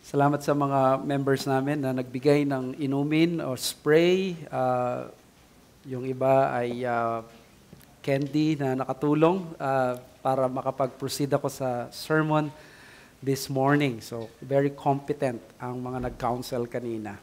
Salamat sa mga members namin na nagbigay ng inumin o spray. Yung iba ay candy na nakatulong para makapag-proceed ako sa sermon this morning. So, very competent ang mga nag-counsel kanina.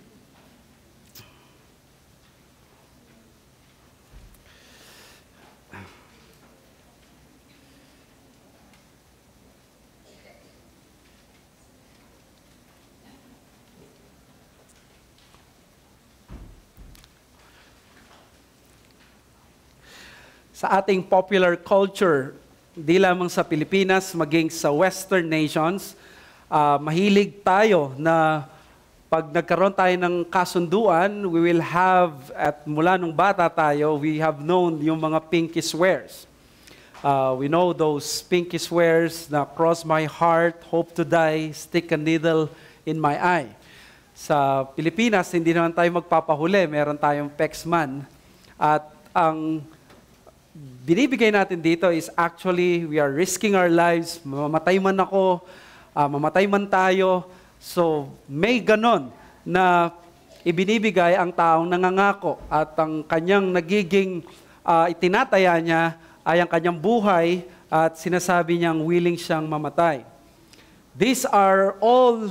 Sa ating popular culture, di lamang sa Pilipinas, maging sa Western nations, mahilig tayo na pag nagkaroon tayo ng kasunduan, we will have, at mula nung bata tayo, we have known yung mga pinky swears. We know those pinky swears na cross my heart, hope to die, stick a needle in my eye. Sa Pilipinas, hindi naman tayo magpapahuli, meron tayong pexman. At ang binibigay natin dito is actually we are risking our lives. Mamamatay man ako, mamatay man tayo. So may ganon na ibinibigay ang taong nangangako at ang kanyang nagiging itinataya niya ay ang kanyang buhay at sinasabi niyang willing siyang mamatay. These are all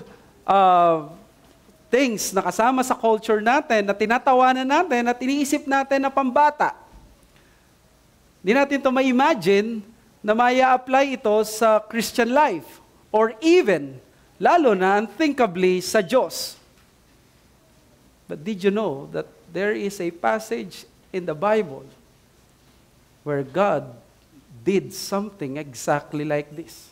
things na kasama sa culture natin na tinatawanan natin at iniisip natin na pambata. Hindi natin ito ma-imagine na maya-apply ito sa Christian life or even, lalo na unthinkably, sa Diyos. But did you know that there is a passage in the Bible where God did something exactly like this?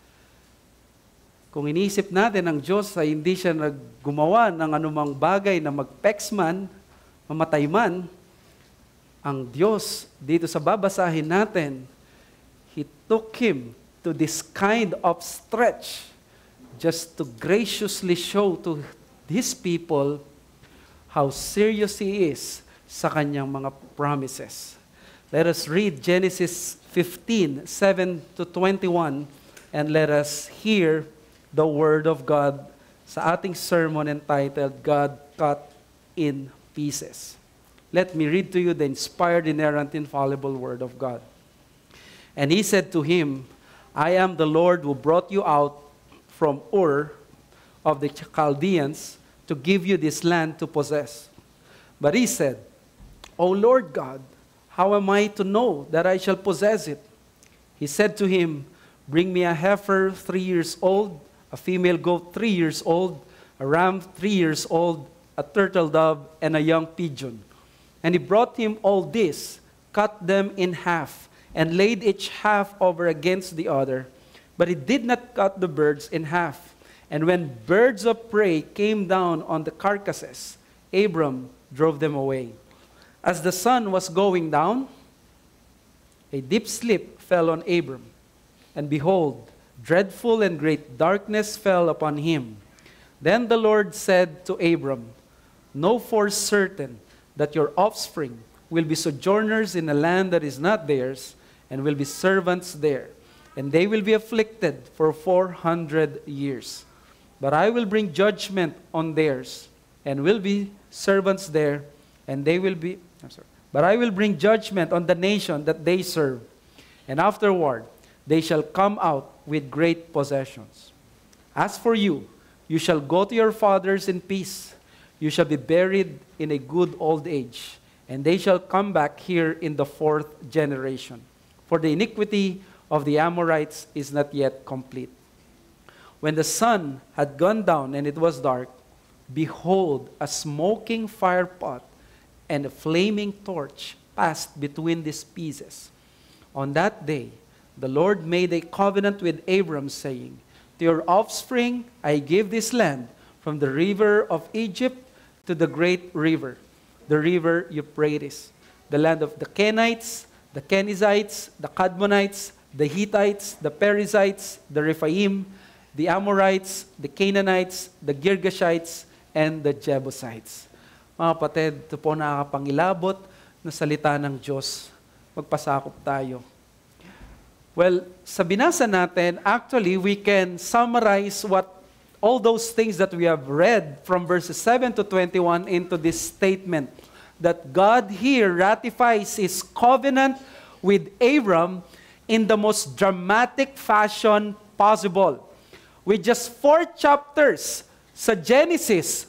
Kung iniisip natin ang Diyos ay hindi siya naggumawa ng anumang bagay na mag-pex man, mamatay man, ang Diyos, dito sa babasahin natin, He took Him to this kind of stretch just to graciously show to His people how serious He is sa kanyang mga promises. Let us read Genesis 15, 7-21, and let us hear the Word of God sa ating sermon entitled, God Cut in Pieces. Let me read to you the inspired, inerrant, infallible Word of God. And he said to him, I am the Lord who brought you out from Ur of the Chaldeans to give you this land to possess. But he said, O Lord God, how am I to know that I shall possess it? He said to him, Bring me a heifer 3 years old, a female goat 3 years old, a ram 3 years old, a turtle dove, and a young pigeon. And he brought him all this, cut them in half, and laid each half over against the other. But he did not cut the birds in half. And when birds of prey came down on the carcasses, Abram drove them away. As the sun was going down, a deep sleep fell on Abram. And behold, dreadful and great darkness fell upon him. Then the Lord said to Abram, Know for certain that your offspring will be sojourners in a land that is not theirs, and will be servants there. And they will be afflicted for 400 years. But I will bring judgment on theirs, and will be servants there, and they will be... But I will bring judgment on the nation that they serve, and afterward they shall come out with great possessions. As for you, you shall go to your fathers in peace. You shall be buried in a good old age, and they shall come back here in the 4th generation. For the iniquity of the Amorites is not yet complete. When the sun had gone down and it was dark, behold, a smoking firepot and a flaming torch passed between these pieces. On that day, the Lord made a covenant with Abram, saying, To your offspring I give this land, from the river of Egypt to the great river, the river Euphrates, the land of the Kenites, the Kenizzites, the Kadmonites, the Hittites, the Perizzites, the Rephaim, the Amorites, the Canaanites, the Girgashites, and the Jebusites. Mga kapatid, ito po nakakapangilabot na salita ng Diyos. Magpasakop tayo. Well, sa binasa natin, actually, we can summarize what all those things that we have read from verses 7 to 21 into this statement that God here ratifies His covenant with Abram in the most dramatic fashion possible. With just 4 chapters sa Genesis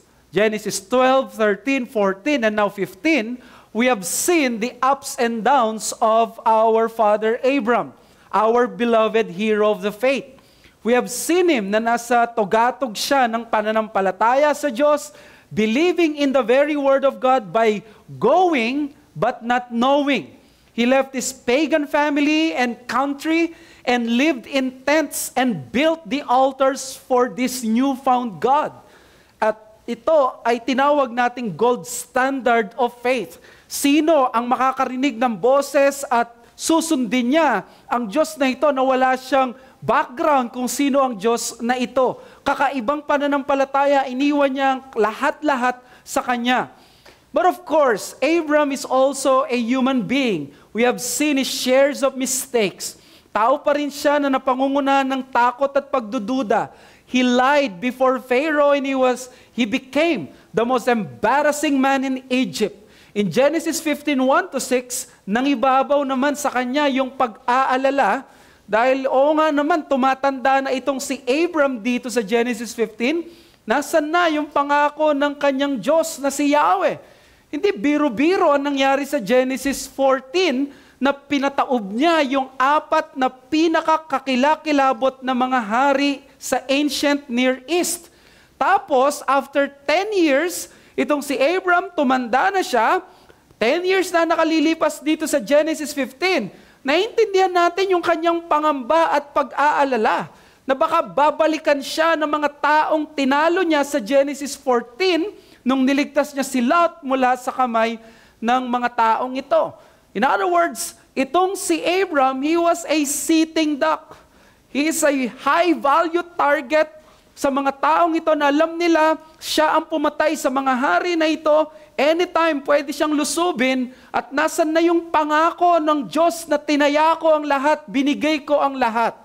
12, 13, 14, and now 15, we have seen the ups and downs of our father Abram, our beloved hero of the faith. We have seen him na nasa tugatog siya ng pananampalataya sa Diyos, believing in the very Word of God by going but not knowing. He left his pagan family and country and lived in tents and built the altars for this newfound God. At ito ay tinawag nating gold standard of faith. Sino ang makakarinig ng boses at susundin niya ang Diyos na ito na wala siyang background kung sino ang Diyos na ito? Kakaibang pananampalataya, iniwan niya lahat-lahat sa Kanya. But of course, Abram is also a human being. We have seen his shares of mistakes. Tao pa rin siya na napangungunahan ng takot at pagdududa. He lied before Pharaoh and he became the most embarrassing man in Egypt. In Genesis 15:1-6, nangibabaw naman sa kanya yung pag-aalala dahil nga naman tumatanda na itong si Abram dito sa Genesis 15, nasan na yung pangako ng kanyang Diyos na si Yahweh? Hindi biro-biro ang nangyari sa Genesis 14 na pinataob niya yung 4 na pinakakakilakilabot na mga hari sa ancient Near East. Tapos, after 10 years, itong si Abram, tumanda na siya, 10 years na nakalilipas dito sa Genesis 15. Naintindihan natin yung kanyang pangamba at pag-aalala na baka babalikan siya ng mga taong tinalo niya sa Genesis 14 nung niligtas niya si Lot mula sa kamay ng mga taong ito. In other words, itong si Abram, he was a sitting duck. He is a high-value target sa mga taong ito na alam nila siya ang pumatay sa mga hari na ito. Anytime pwede siyang lusubin at nasan na yung pangako ng Diyos na tinaya ko ang lahat, binigay ko ang lahat.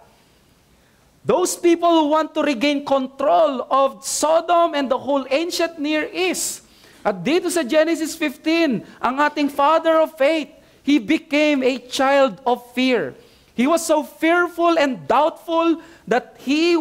Those people who want to regain control of Sodom and the whole ancient Near East. At dito sa Genesis 15, ang ating father of faith, he became a child of fear. He was so fearful and doubtful that he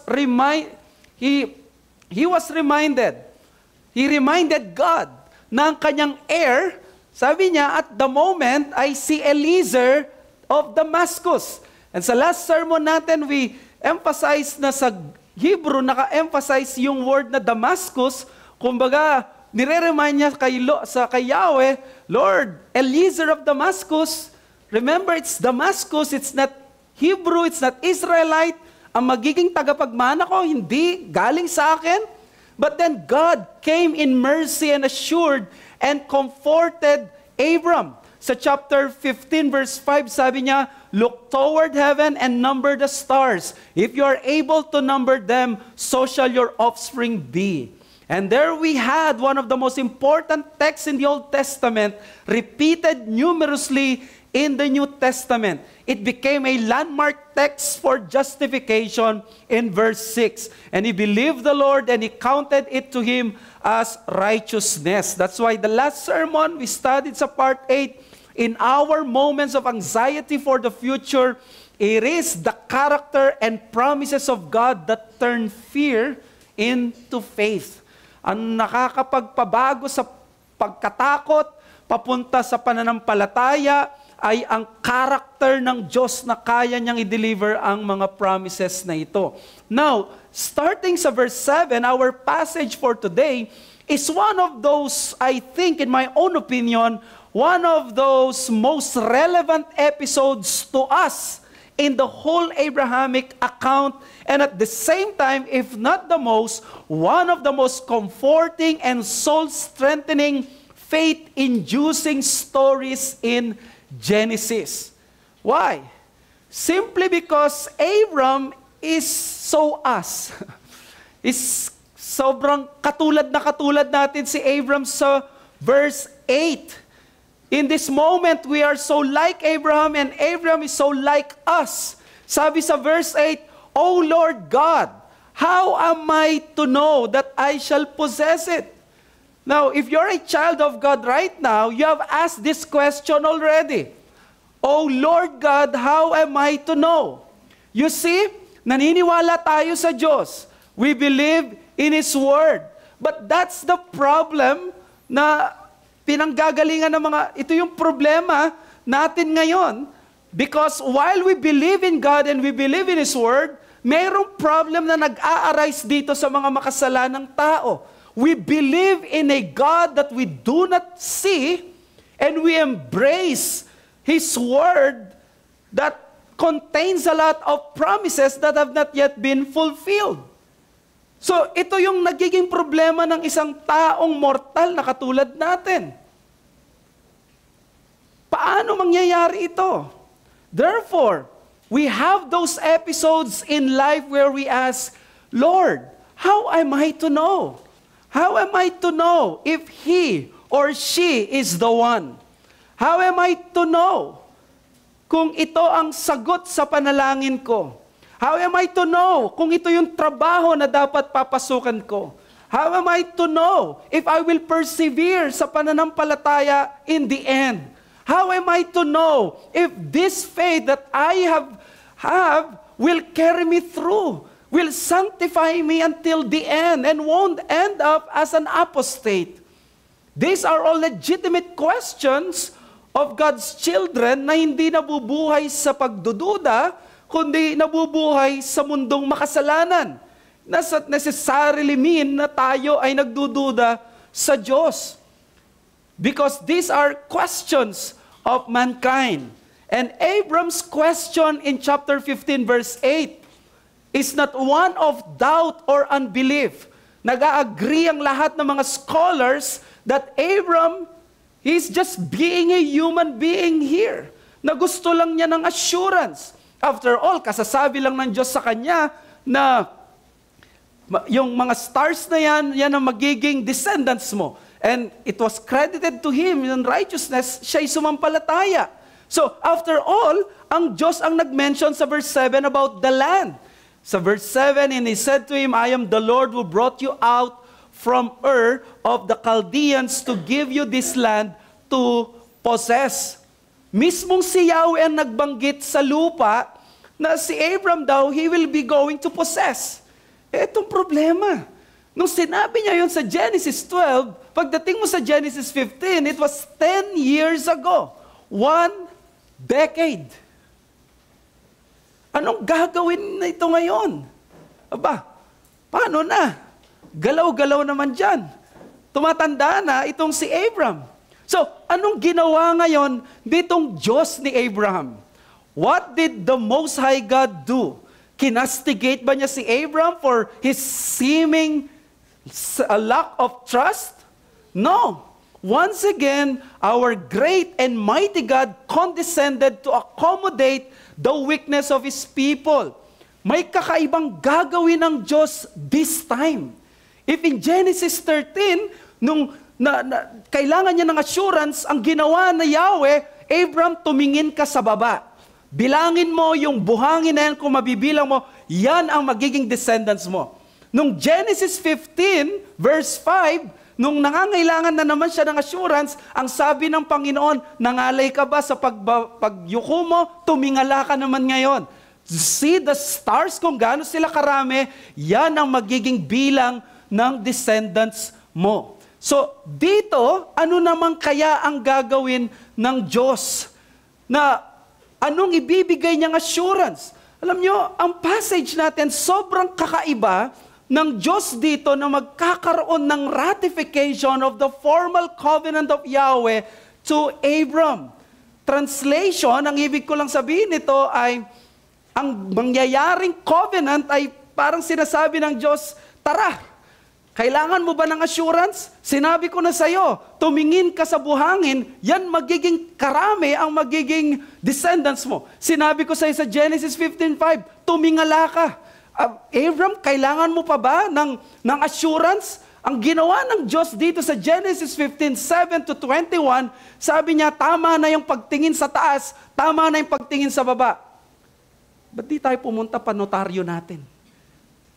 reminded God na ang kanyang heir, sabi niya, at the moment, I see Eliezer of Damascus. And sa last sermon natin, we emphasize na sa Hebrew, naka-emphasize yung word na Damascus. Kumbaga, nire-remind niya kay Yahweh, Lord, Eliezer of Damascus. Remember, it's Damascus, it's not Hebrew, it's not Israelite. Ang magiging tagapagmana ko, hindi galing sa akin. But then God came in mercy and assured and comforted Abram. Sa chapter 15 verse 5, sabi niya, look toward heaven and number the stars. If you are able to number them, so shall your offspring be. And there we had one of the most important texts in the Old Testament, repeated numerously in the New Testament. It became a landmark text for justification in verse 6. And he believed the Lord and he counted it to him as righteousness. That's why the last sermon we studied sa part 8, in our moments of anxiety for the future, it is the character and promises of God that turn fear into faith. Ang nakakapagpabago sa pagkatakot, papunta sa pananampalataya, ay ang character ng Diyos na kaya niyang i-deliver ang mga promises na ito. Now, starting sa verse 7, our passage for today is one of those, I think, in my own opinion, one of those most relevant episodes to us in the whole Abrahamic account, and at the same time, if not the most, one of the most comforting and soul-strengthening, faith-inducing stories in Genesis. Why? Simply because Abram is so us. Is sobrang katulad natin si Abram sa verse 8. In this moment, we are so like Abraham and Abraham is so like us. Sabi sa verse 8, O Lord God, How am I to know that I shall possess it? Now, if you're a child of God right now, you have asked this question already. Oh Lord God, how am I to know? You see, naniniwala tayo sa Diyos. We believe in His Word. But that's the problem na pinanggagalingan ng ito yung problema natin ngayon. Because while we believe in God and we believe in His Word, mayroong problem na nag-a-arise dito sa mga makasalanang tao. We believe in a God that we do not see, and we embrace His Word that contains a lot of promises that have not yet been fulfilled. So, ito yung nagiging problema ng isang taong mortal na katulad natin. Paano mangyayari ito? Therefore, we have those episodes in life where we ask, Lord, how am I to know? How am I to know if he or she is the one? How am I to know kung ito ang sagot sa panalangin ko? How am I to know kung ito yung trabaho na dapat papasukan ko? How am I to know if I will persevere sa pananampalataya in the end? How am I to know if this faith that I have will carry me through, will sanctify me until the end, and won't end up as an apostate? These are all legitimate questions of God's children na hindi nabubuhay sa pagdududa, kundi nabubuhay sa mundong makasalanan. Doesn't necessarily mean na tayo ay nagdududa sa Diyos. Because these are questions of mankind. And Abram's question in chapter 15 verse 8 is not one of doubt or unbelief. Nag-agree ang lahat ng mga scholars that Abram, he's just being a human being here. Na gusto lang niya ng assurance. After all, kasasabi lang ng Diyos sa kanya na yung mga stars na yan ang magiging descendants mo. And it was credited to him in righteousness, siya'y sumampalataya. So, after all, ang Diyos ang nag-mention sa verse 7 about the land. Sa verse 7, and He said to him, I am the Lord who brought you out from Ur of the Chaldeans to give you this land to possess. Mismong si Yahweh ang nagbanggit sa lupa na si Abram daw, he will be going to possess. Etong problema. Nung sinabi niya yun sa Genesis 12, pagdating mo sa Genesis 15, it was 10 years ago. 1 decade. Anong gagawin na ito ngayon? Aba, paano na? Galaw-galaw naman dyan. Tumatanda na itong si Abram. So, anong ginawa ngayon ditong Diyos ni Abraham? What did the Most High God do? Kinastigate ba niya si Abram for his seeming a lack of trust? No. Once again, our great and mighty God condescended to accommodate the weakness of His people. May kakaibang gagawin ng Diyos this time. If in Genesis 13, nung kailangan niya ng assurance, ang ginawa na Yahweh, Abram, tumingin ka sa baba. Bilangin mo yung buhangin na yan, kung mabibilang mo, yan ang magiging descendants mo. Nung Genesis 15, verse 5, nung nangangailangan na naman siya ng assurance, ang sabi ng Panginoon, nangalay ka ba sa pagyuko mo? Tumingala ka naman ngayon. See the stars kung gaano sila karami, yan ang magiging bilang ng descendants mo. So, dito, ano naman kaya ang gagawin ng Diyos? Na anong ibibigay niyang assurance? Alam nyo, ang passage natin sobrang kakaiba ng Diyos dito na magkakaroon ng ratification of the formal covenant of Yahweh to Abram. Translation, ang ibig ko lang sabihin nito ay, ang mangyayaring covenant ay parang sinasabi ng Diyos, tara, kailangan mo ba ng assurance? Sinabi ko na sa'yo, tumingin ka sa buhangin, yan magiging karami ang magiging descendants mo. Sinabi ko sa'yo sa Genesis 15:5, tumingala ka. Abram, kailangan mo pa ba ng assurance? Ang ginawa ng Diyos dito sa Genesis 15:7 to 21, sabi niya, tama na yung pagtingin sa taas, tama na yung pagtingin sa baba. Ba't di tayo pumunta pa notaryo natin?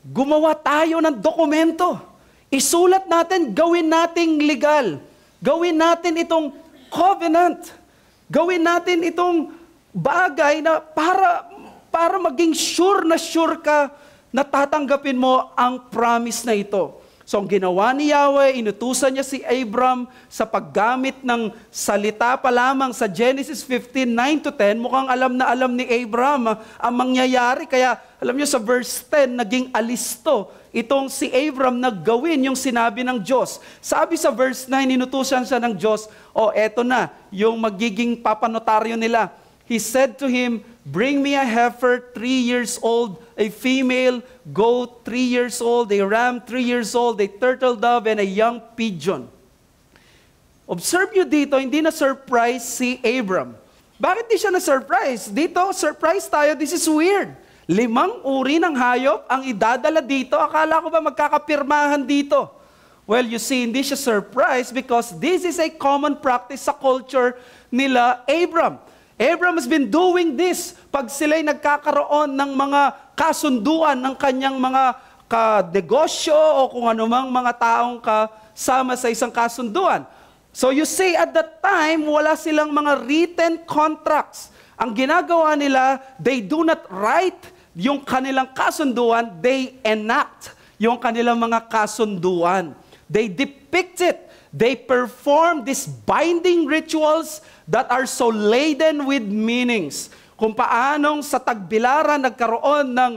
gumawa tayo ng dokumento. Isulat natin, gawin nating legal. Gawin natin itong covenant. Gawin natin itong bagay na para maging sure ka na tatanggapin mo ang promise na ito. So ang ginawa ni Yahweh, inutusan niya si Abram sa paggamit ng salita pa lamang sa Genesis 15:9-10, mukhang alam na alam ni Abram ang mangyayari. Kaya alam niyo sa verse 10, naging alisto itong si Abram na gawin yung sinabi ng Diyos. Sabi sa verse 9, inutusan siya ng Diyos, eto na, yung magiging papanotaryo nila. He said to him, bring me a heifer 3 years old, a female goat 3 years old, a ram 3 years old, a turtle dove, and a young pigeon. Observe nyo dito, hindi na-surprise si Abram. Bakit di siya na-surprise? Dito, surprise tayo, this is weird. 5 uri ng hayop ang idadala dito. Akala ko ba magkakapirmahan dito? Well, you see, hindi siya surprise because this is a common practice sa culture nila Abram. Abram has been doing this pag sila'y nagkakaroon ng mga kasunduan ng kanyang mga negosyo o kung anumang mga taong kasama sa isang kasunduan. So you see, at that time, wala silang mga written contracts. Ang ginagawa nila, they do not write yung kanilang kasunduan, they enact yung kanilang mga kasunduan. They depict it. They perform these binding rituals that are so laden with meanings. Kung paanong sa Tagbilaran nagkaroon ng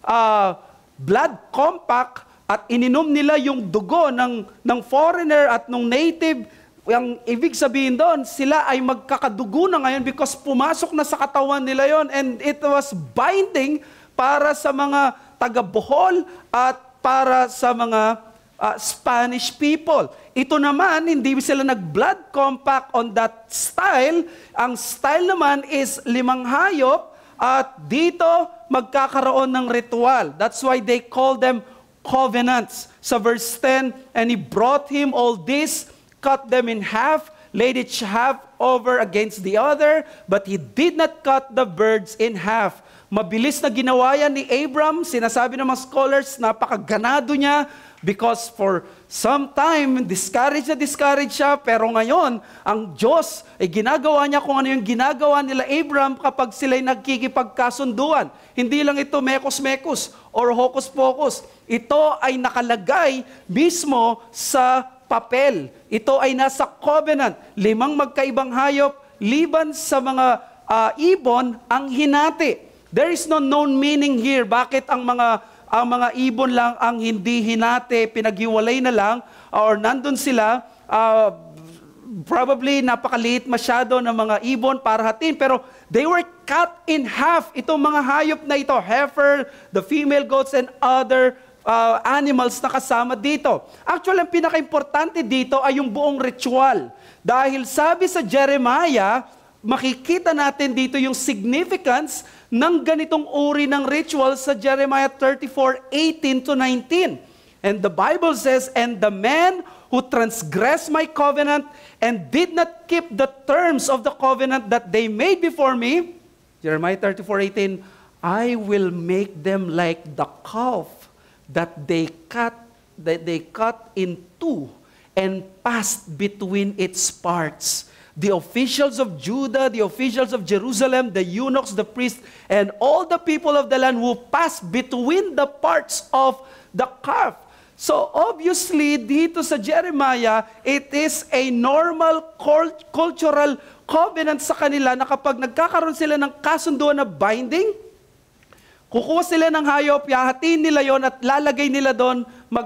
blood compact at ininom nila yung dugo ng foreigner at ng native, ang ibig sabihin doon, sila ay magkakadugo na ngayon because pumasok na sa katawan nila yon, and it was binding para sa mga taga-Bohol at para sa mga Spanish people. Ito naman, hindi sila nag-blood compact on that style. Ang style naman is 5 hayop at dito magkakaroon ng ritual. That's why they call them covenants. Sa verse 10, and he brought him all this, cut them in half, laid each half over against the other, but he did not cut the birds in half. Mabilis na ginawa yan ni Abram. Sinasabi ng mga scholars, napakaganado niya because for some time, discouraged siya. Pero ngayon, ang Diyos ay ginagawa niya kung ano yung ginagawa nila Abram kapag sila'y nagkikipagkasunduan. Hindi lang ito mekos-mekos or hocus-pocus. Ito ay nakalagay mismo sa papel. Ito ay nasa covenant. 5 magkaibang hayop, liban sa mga ibon ang hinati. There is no known meaning here. Bakit ang mga ibon lang ang hindi hinati, pinaghiwalay na lang, or nandun sila, probably napakaliit masyado ng mga ibon para hatin, pero they were cut in half. Itong mga hayop na ito, heifer, the female goats, and other animals na kasama dito. Actually, ang pinaka-importante dito ay yung buong ritual. Dahil sabi sa Jeremiah, makikita natin dito yung significance ng ganitong uri ng ritual sa Jeremiah 34:18-19. And the Bible says, and the man who transgressed my covenant and did not keep the terms of the covenant that they made before me, Jeremiah 34:18, I will make them like the calf that they cut in two and passed between its parts. The officials of Judah, the officials of Jerusalem, the eunuchs, the priests, and all the people of the land who passed between the parts of the calf. So obviously, dito sa Jeremiah, it is a normal cultural covenant sa kanila na kapag nagkakaroon sila ng kasunduan na binding, kukuha sila ng hayop, yahatiin nila yon at lalagay nila doon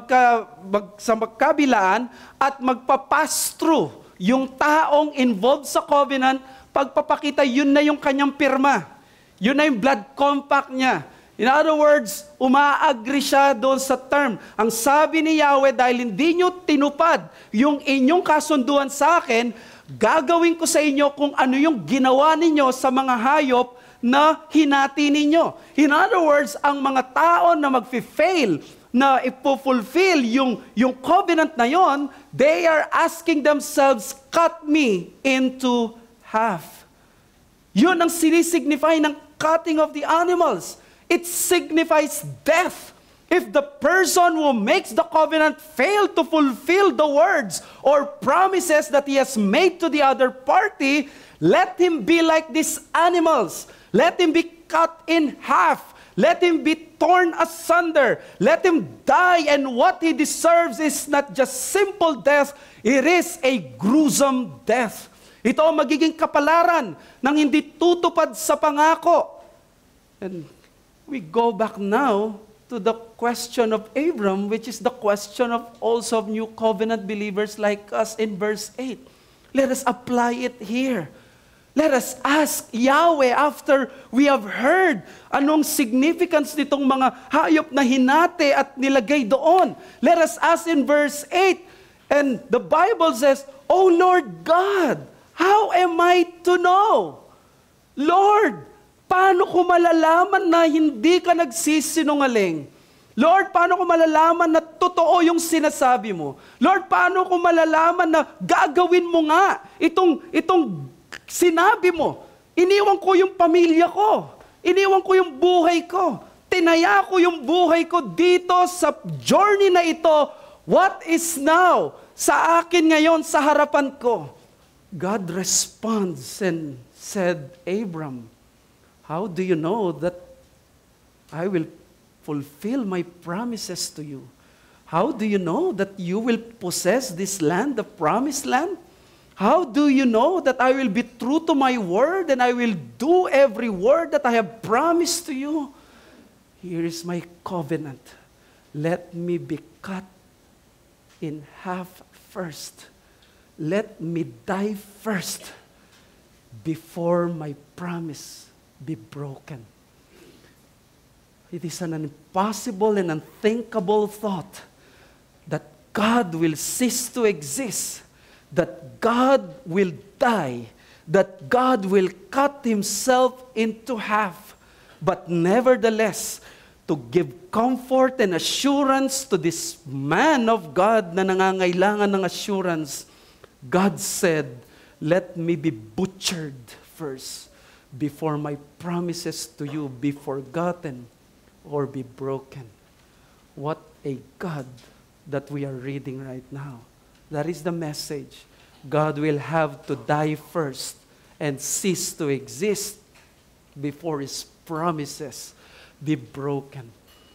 sa magkabilaan at magpapass through yung taong involved sa covenant. Pagpapakita, yun na yung kanyang pirma. Yun na yung blood compact niya. In other words, umaagree siya doon sa term. Ang sabi ni Yahweh, dahil hindi nyo tinupad yung inyong kasunduan sa akin, gagawin ko sa inyo kung ano yung ginawa ninyo sa mga hayop na hinati ninyo. In other words, ang mga tao na mag-fail, na ipofulfill yung covenant na yon, they are asking themselves, cut me into half. Yun ang sinisignify ng cutting of the animals. It signifies death. If the person who makes the covenant fail to fulfill the words or promises that he has made to the other party, let him be like these animals. Let him be cut in half. Let him be torn asunder. Let him die, and what he deserves is not just simple death, it is a gruesome death. Ito ang magiging kapalaran ng hindi tutupad sa pangako. And we go back now to the question of Abram, which is the question of also of new covenant believers like us in verse 8. Let us apply it here. Let us ask Yahweh after we have heard anong significance nitong mga hayop na hinati at nilagay doon. Let us ask in verse 8, and the Bible says, "O Lord God, how am I to know?" Lord, paano ko malalaman na hindi ka nagsisinungaling? Lord, paano ko malalaman na totoo yung sinasabi mo? Lord, paano ko malalaman na gagawin mo nga itong sinabi mo? Iniwan ko yung pamilya ko. Iniwan ko yung buhay ko. Tinaya ko yung buhay ko dito sa journey na ito. What is now sa akin ngayon sa harapan ko? God responds and said, Abram, how do you know that I will fulfill my promises to you? How do you know that you will possess this land, the promised land? How do you know that I will be true to my word and I will do every word that I have promised to you? Here is my covenant. Let me be cut in half first. Let me die first before my promise be broken. It is an impossible and unthinkable thought that God will cease to exist, that God will die, that God will cut himself into half, but nevertheless, to give comfort and assurance to this man of God na nangangailangan ng assurance, God said, let me be butchered first before my promises to you be forgotten or be broken. What a God that we are reading right now. That is the message. God will have to die first and cease to exist before his promises be broken.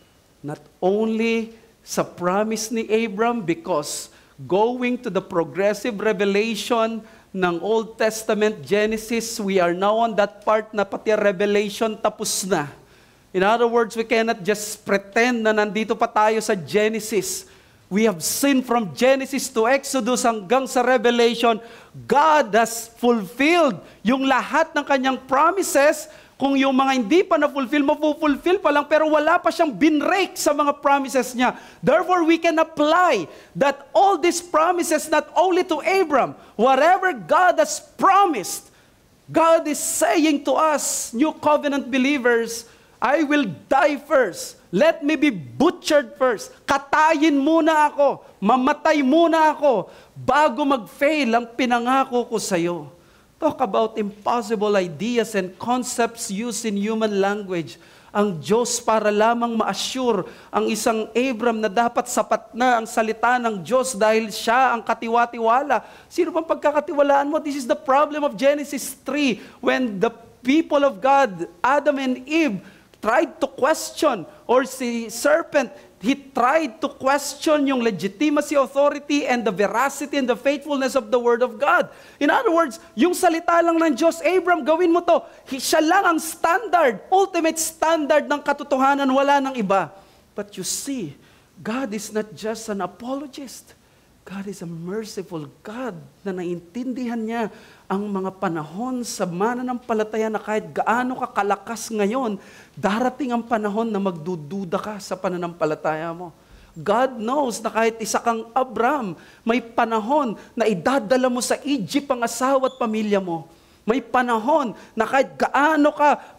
Not only sa promise ni Abram, because going to the progressive revelation ng Old Testament Genesis, we are now on that part na pati Revelation tapos na. In other words, we cannot just pretend na nandito pa tayo sa Genesis. We have seen from Genesis to Exodus hanggang sa Revelation, God has fulfilled yung lahat ng kanyang promises. Kung yung mga hindi pa na-fulfill, mapufulfill pa lang, pero wala pa siyang binrake sa mga promises niya. Therefore, we can apply that all these promises not only to Abram, whatever God has promised, God is saying to us, new covenant believers, I will die first. Let me be butchered first. Katayin muna ako. Mamatay muna ako bago mag-fail ang pinangako ko sa iyo. Talk about impossible ideas and concepts used in human language. Ang Diyos para lamang ma-assure ang isang Abram na dapat sapat na ang salita ng Diyos dahil siya ang katiwa-tiwala. Sino bang pagkakatiwalaan mo? This is the problem of Genesis 3 when the people of God, Adam and Eve, tried to question, or si serpent, he tried to question yung legitimacy, authority, and the veracity and the faithfulness of the Word of God. In other words, yung salita lang ng Diyos, Abram, gawin mo to. Siya lang ang standard, ultimate standard ng katotohanan, wala ng iba. But you see, God is not just an apologist. God is a merciful God na naintindihan niya ang mga panahon sa mananampalataya na kahit gaano ka kalakas ngayon, darating ang panahon na magdududa ka sa pananampalataya mo. God knows na kahit isa kang Abram, may panahon na idadala mo sa Egypt ang asawa at pamilya mo. May panahon na kahit gaano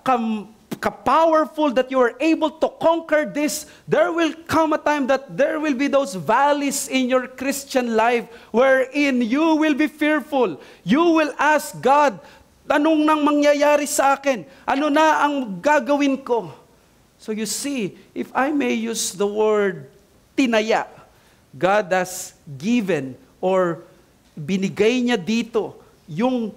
ka-powerful that you are able to conquer this, there will come a time that there will be those valleys in your Christian life wherein you will be fearful. You will ask God, anong nang mangyayari sa akin? Ano na ang gagawin ko? So you see, if I may use the word tinaya, God has given or binigay niya dito yung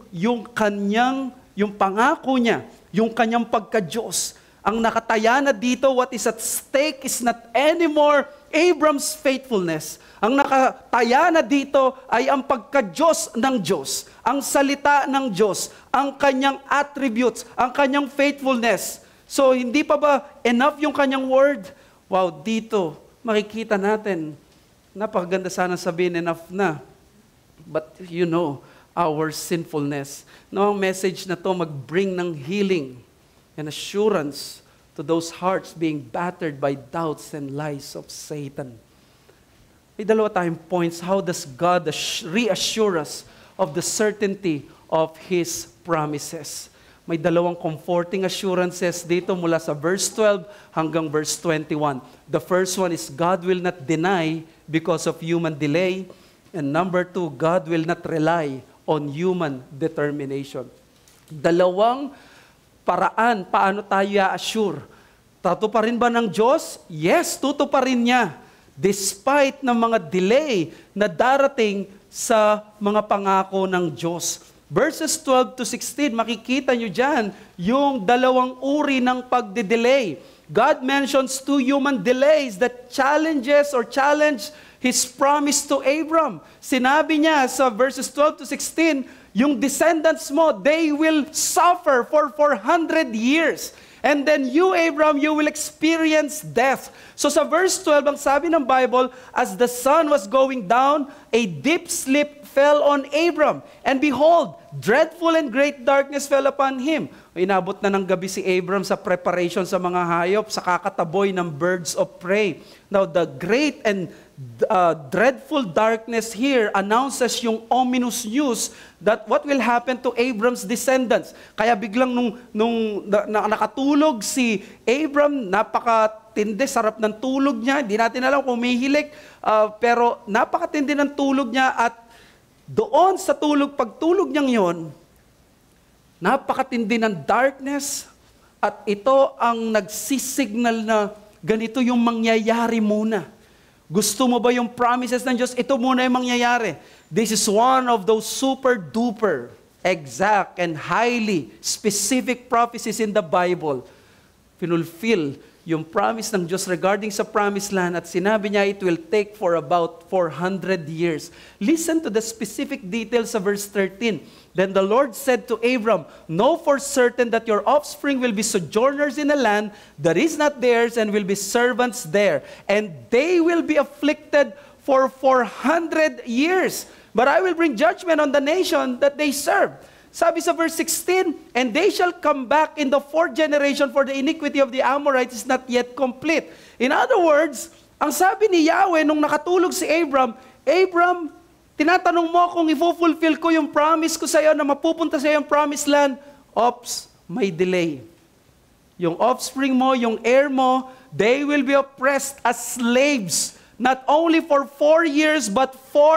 pangako niya, yung kanyang pagka-Diyos. Ang nakataya na dito, what is at stake is not anymore Abram's faithfulness. Ang nakataya na dito ay ang pagka-Diyos ng Diyos, ang salita ng Diyos, ang kanyang attributes, ang kanyang faithfulness. So, hindi pa ba enough yung kanyang word? Wow, dito, makikita natin, napakaganda sana sabihin, enough na. But you know, our sinfulness. No, ang message na to mag-bring ng healing and assurance to those hearts being battered by doubts and lies of Satan. May dalawa tayong points. How does God reassure us of the certainty of His promises? May dalawang comforting assurances dito mula sa verse 12 hanggang verse 21. The first one is God will not deny because of human delay. And number 2, God will not rely on human determination. Dalawang paraan, paano tayo i-assure? Tutuparin ba ng Diyos? Yes, tutuparin niya. Despite ng mga delay na darating sa mga pangako ng Diyos. Verses 12 to 16, makikita nyo dyan yung dalawang uri ng pagde-delay. God mentions two human delays that challenge His promise to Abram. Sinabi niya sa verses 12 to 16, yung descendants mo, they will suffer for 400 years. And then you, Abram, you will experience death. So sa verse 12, ang sabi ng Bible, as the sun was going down, a deep sleep fell on Abram. And behold, dreadful and great darkness fell upon him. Inabot na ng gabi si Abram sa preparation sa mga hayop, sa kakataboy ng birds of prey. Now, the great and dreadful darkness here announces yung ominous news that what will happen to Abram's descendants. Kaya biglang nung nakatulog si Abram, napakatindi, sarap ng tulog niya. Hindi natin alam kung umihilik, pero napakatindi ng tulog niya at doon sa pagtulog niyang yon, napakatindi ng darkness at ito ang nagsisignal na ganito yung mangyayari muna. Gusto mo ba yung promises ng Diyos? Ito muna yung mangyayari. This is one of those super duper, exact and highly specific prophecies in the Bible. Finulfill yung promise ng Diyos regarding sa promised land at sinabi niya it will take for about 400 years. Listen to the specific details of verse 13. Then the Lord said to Abram, know for certain that your offspring will be sojourners in a land that is not theirs and will be servants there. And they will be afflicted for 400 years. But I will bring judgment on the nation that they serve. Sabi sa verse 16, and they shall come back in the fourth generation, for the iniquity of the Amorites is not yet complete. In other words, ang sabi ni Yahweh nung nakatulog si Abram, Abram, tinatanong mo kung i-fulfill ko yung promise ko sa iyo na mapupunta sa iyo yung promised land. Ops, may delay. Yung offspring mo, yung heir mo, they will be oppressed as slaves. Not only for 4 years, but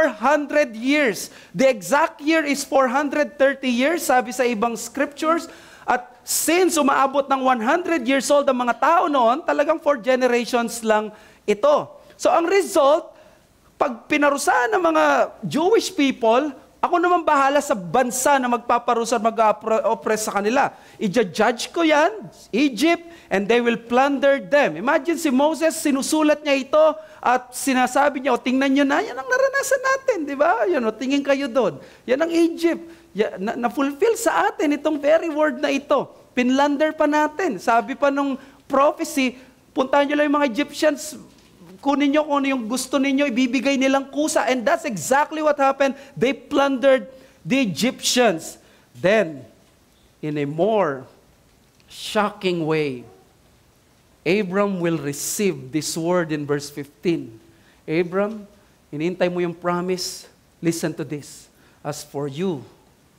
400 years. The exact year is 430 years, sabi sa ibang scriptures. At since umaabot ng 100 years old ang mga tao noon, talagang 4 generations lang ito. So ang result, pag pinarusahan ng mga Jewish people, ako naman bahala sa bansa na magpaparusa at mag-oppress sa kanila. I-judge ko yan, Egypt, and they will plunder them. Imagine si Moses, sinusulat niya ito at sinasabi niya, tingnan niyo na, yan ang naranasan natin, di ba? Tingin kayo doon. Yan ang Egypt. Na-fulfill sa atin itong very word na ito. Pinlander pa natin. Sabi pa nung prophecy, puntahan niyo lang yung mga Egyptians, kunin nyo kung ano yung gusto ninyo, ibibigay nilang kusa. And that's exactly what happened. They plundered the Egyptians. Then, in a more shocking way, Abram will receive this word in verse 15. Abram, inintay mo yung promise, listen to this. As for you,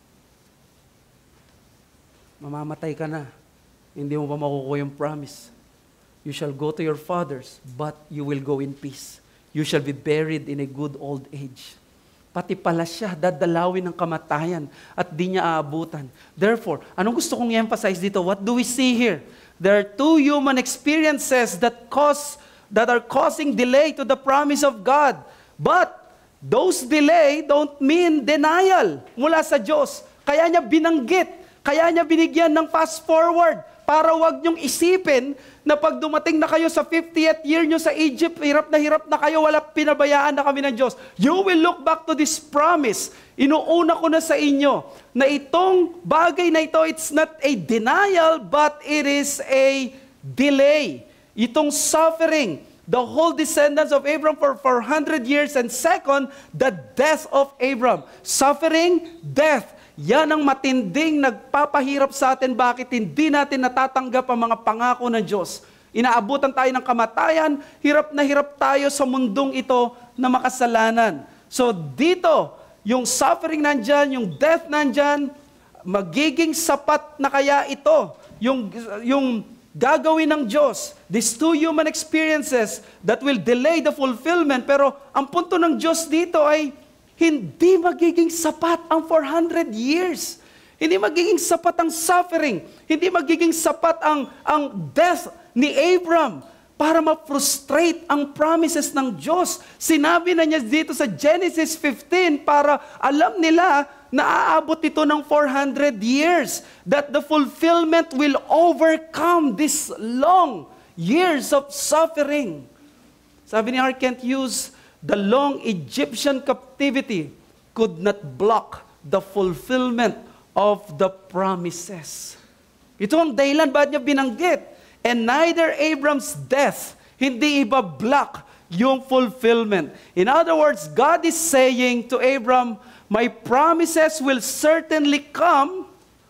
mamamatay ka na. Hindi mo pa makukuha yung promise. You shall go to your fathers, but you will go in peace. You shall be buried in a good old age. Pati pala siya, dadalawin ng kamatayan at di niya aabutan. Therefore, anong gusto kong i-emphasize dito? What do we see here? There are two human experiences that are causing delay to the promise of God. But those delay don't mean denial mula sa Diyos. Kaya niya binanggit, kaya niya binigyan ng fast forward para wag niyong isipin na pag dumating na kayo sa 50th year niyo sa Egypt, hirap na kayo, wala, pinabayaan na kami ng Diyos. You will look back to this promise. Inuuna ko na sa inyo na itong bagay na ito, it's not a denial, but it is a delay. Itong suffering, the whole descendants of Abram for 400 years, and second, the death of Abram. Suffering, death. Yan ang matinding nagpapahirap sa atin. Bakit hindi natin natatanggap ang mga pangako ng Diyos? Inaabutan tayo ng kamatayan, hirap na hirap tayo sa mundong ito na makasalanan. So dito, yung suffering nandyan, yung death nandyan, magiging sapat na kaya ito, yung gagawin ng Diyos. These two human experiences that will delay the fulfillment, pero ang punto ng Diyos dito ay hindi magiging sapat ang 400 years. Hindi magiging sapat ang suffering. Hindi magiging sapat ang death ni Abram para ma-frustrate ang promises ng Diyos. Sinabi na niya dito sa Genesis 15 para alam nila na aabot ito ng 400 years. That the fulfillment will overcome this long years of suffering. Sabi ni R. Kent Hughes, the long Egyptian captivity could not block the fulfillment of the promises. Ito ang dahilan bakit niya binanggit. And neither Abram's death, hindi iba-block yung fulfillment. In other words, God is saying to Abram, my promises will certainly come,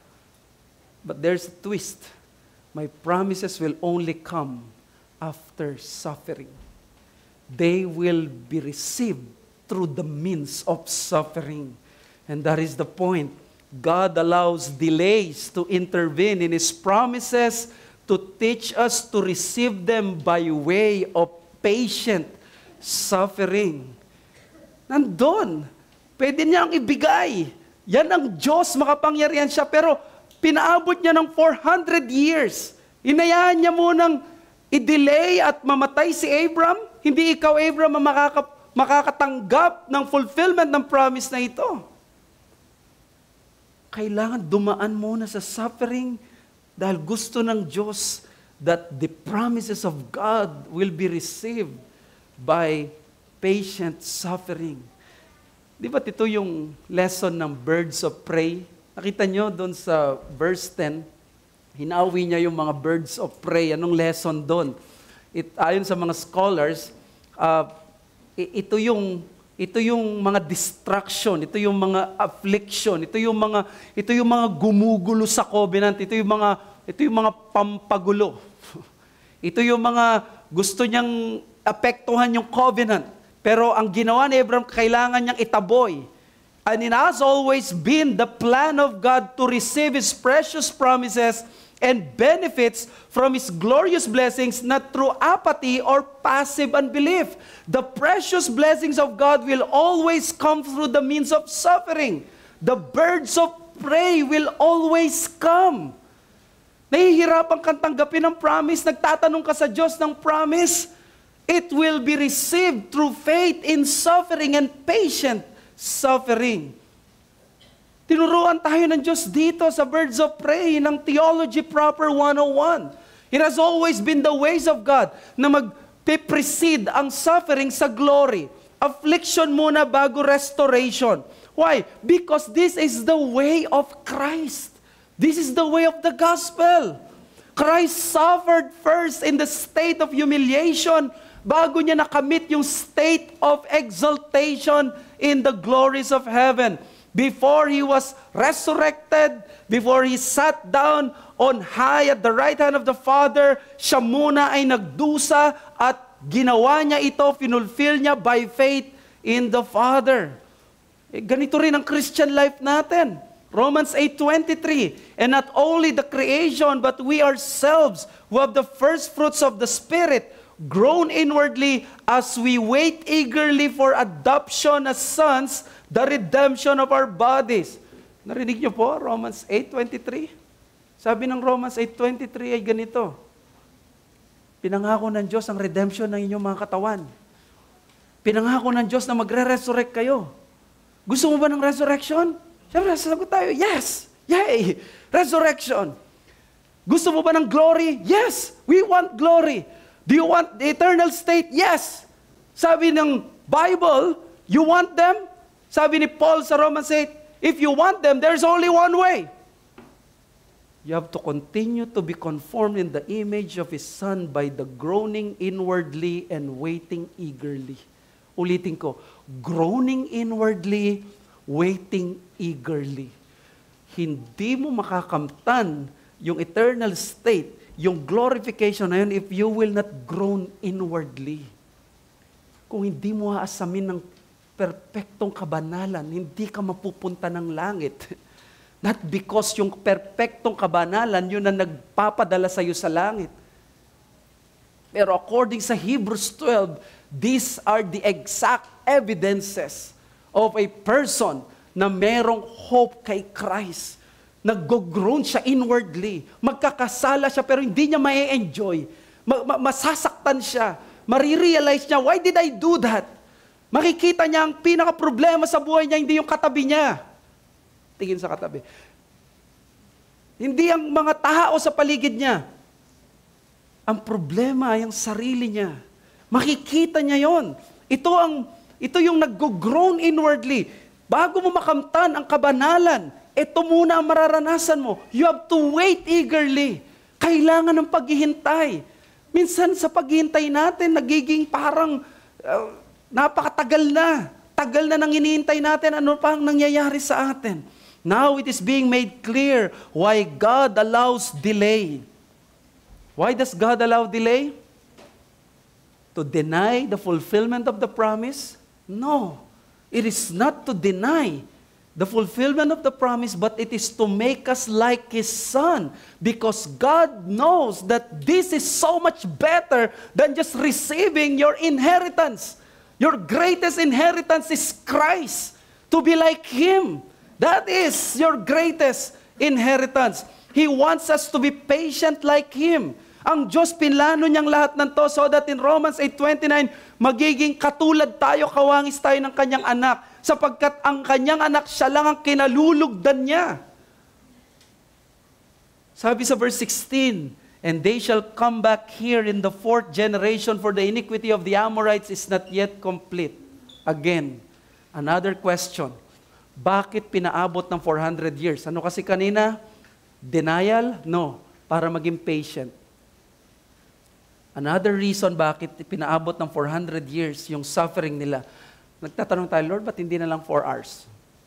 but there's a twist. My promises will only come after suffering. They will be received through the means of suffering. And that is the point. God allows delays to intervene in His promises to teach us to receive them by way of patient suffering. Nandun. Pwede niyang ibigay. Yan ang Diyos, makapangyarihan siya. Pero pinaabot niya ng 400 years. Inayaan niya munang i-delay at mamatay si Abram. Hindi ikaw, Abram, ang makakatanggap ng fulfillment ng promise na ito. Kailangan dumaan muna sa suffering dahil gusto ng Diyos that the promises of God will be received by patient suffering. Di ba ito yung lesson ng birds of prey? Nakita nyo doon sa verse 10, hinawi niya yung mga birds of prey. Anong lesson doon? Ayon sa mga scholars, ito yung mga distraction, ito yung mga affliction, ito yung mga gumugulo sa covenant, ito yung mga pampagulo. Ito yung mga gusto niyang apektuhan yung covenant. Pero ang ginawa ni Abram, kailangan niyang itaboy. And it has always been the plan of God to receive His precious promises and benefits from His glorious blessings, not through apathy or passive unbelief. The precious blessings of God will always come through the means of suffering. The birds of prey will always come. Nahihirapan kang tanggapin ang promise, nagtatanong ka sa Diyos ng promise, it will be received through faith in suffering and patient suffering. Tinuruan tayo ng Diyos dito sa Birds of Prey ng Theology Proper 101. It has always been the ways of God na mag-precede ang suffering sa glory. Affliction muna bago restoration. Why? Because this is the way of Christ. This is the way of the gospel. Christ suffered first in the state of humiliation bago niya nakamit yung state of exaltation in the glories of heaven. Before He was resurrected, before He sat down on high at the right hand of the Father, siya muna ay nagdusa at ginawa niya ito, finulfill niya by faith in the Father. Ganito rin ang Christian life natin. Romans 8:23, and not only the creation, but we ourselves who have the first fruits of the Spirit, groan inwardly as we wait eagerly for adoption as sons, the redemption of our bodies. Narinig niyo po, Romans 8:23? Sabi ng Romans 8:23 ay ganito, Pinangako ng Diyos ang redemption ng inyong mga katawan. Pinangako ng Diyos na magre-resurrect kayo. Gusto mo ba ng resurrection? Siyempre, sasagot tayo, yes! Yay! Resurrection! Gusto mo ba ng glory? Yes! We want glory. Do you want the eternal state? Yes! Sabi ng Bible, you want them? Sabi ni Paul sa Romans 8, if you want them, there's only one way. You have to continue to be conformed in the image of His Son by the groaning inwardly and waiting eagerly. Ulitin ko, groaning inwardly, waiting eagerly. Hindi mo makakamtan yung eternal state, yung glorification na yun, if you will not groan inwardly. Kung hindi mo aasamin ng perpektong kabanalan, hindi ka mapupunta ng langit. Not because yung perpektong kabanalan, yun na nagpapadala sa iyo sa langit. Pero according sa Hebrews 12, these are the exact evidences of a person na merong hope kay Christ. Nag-groan siya inwardly. Magkakasala siya pero hindi niya ma-enjoy. Masasaktan siya. Marirealize niya, why did I do that? Makikita niya ang pinaka-problema sa buhay niya, hindi yung katabi niya. Tingin sa katabi. Hindi ang mga tao sa paligid niya. Ang problema ay ang sarili niya. Makikita niya yon. Ito yung nag-groan inwardly. Bago mo makamtan ang kabanalan, ito muna ang mararanasan mo. You have to wait eagerly. Kailangan ng paghihintay. Minsan sa paghihintay natin, nagiging parang napakatagal na. Tagal na nang hinihintay natin, ano pa ang nangyayari sa atin. Now it is being made clear why God allows delay. Why does God allow delay? To deny the fulfillment of the promise? No. It is not to deny the fulfillment of the promise, but it is to make us like His Son. Because God knows that this is so much better than just receiving your inheritance. Your greatest inheritance is Christ. To be like Him. That is your greatest inheritance. He wants us to be patient like Him. Ang Diyos pinlano niyang lahat ng to so that in Romans 8:29, magiging katulad tayo, kawangis tayo ng kanyang anak, sapagkat ang kanyang anak, siya lang ang kinalulugdan niya. Sabi sa verse 16, and they shall come back here in the 4th generation, for the iniquity of the Amorites is not yet complete. Again, another question. Bakit pinaabot ng 400 years? Ano kasi kanina? Denial? No. Para maging patient. Another reason bakit pinaabot ng 400 years yung suffering nila. Nagtatanong tayo, Lord, ba't hindi na lang 4 hours?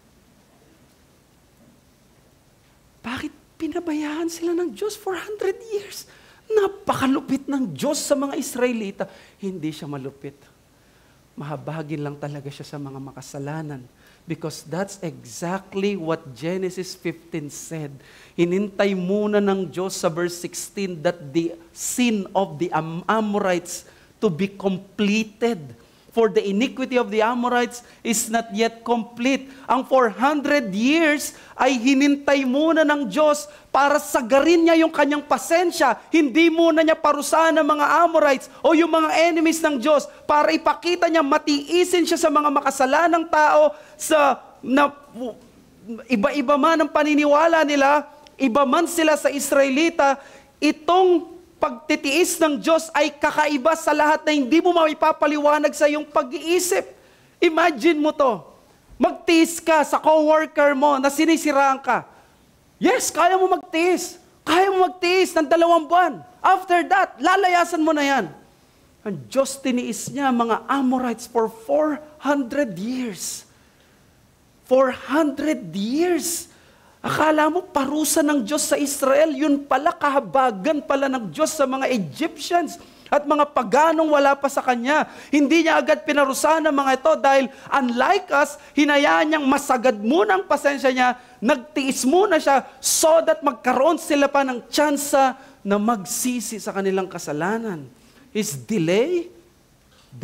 Bakit pinabayaan sila ng Diyos 400 years? Napakalupit ng Diyos sa mga Israelita. Hindi siya malupit. Mahabagin lang talaga siya sa mga makasalanan. Because that's exactly what Genesis 15 said. Hinintay muna ng Diyos sa verse 16 that the sin of the Amorites to be completed. For the iniquity of the Amorites is not yet complete. Ang 400 years ay hinintay muna ng Diyos para sagarin niya yung kanyang pasensya. Hindi muna niya parusahan ng mga Amorites o yung mga enemies ng Diyos para ipakita niya, matiisin siya sa mga makasalanang tao, na iba-iba man ang paniniwala nila, iba man sila sa Israelita, itong pagtitiis ng Diyos ay kakaiba sa lahat na hindi mo maipapaliwanag sa iyong pag-iisip. Imagine mo to. Magtiis ka sa coworker mo na sinisiraan ka. Yes, kaya mo magtiis. Kaya mo magtiis ng 2 buwan. After that, lalayasan mo na yan. Ang Diyos tiniis niya mga Amorites for 400 years. 400 years. Akala mo parusa ng Diyos sa Israel, yun pala kahabagan pala ng Diyos sa mga Egyptians at mga paganong wala pa sa Kanya. Hindi niya agad pinarusahan ng mga ito dahil unlike us, hinayaan niyang masagad muna ang pasensya niya, nagtiis muna siya so that magkaroon sila pa ng tsansa na magsisi sa kanilang kasalanan. Is delay?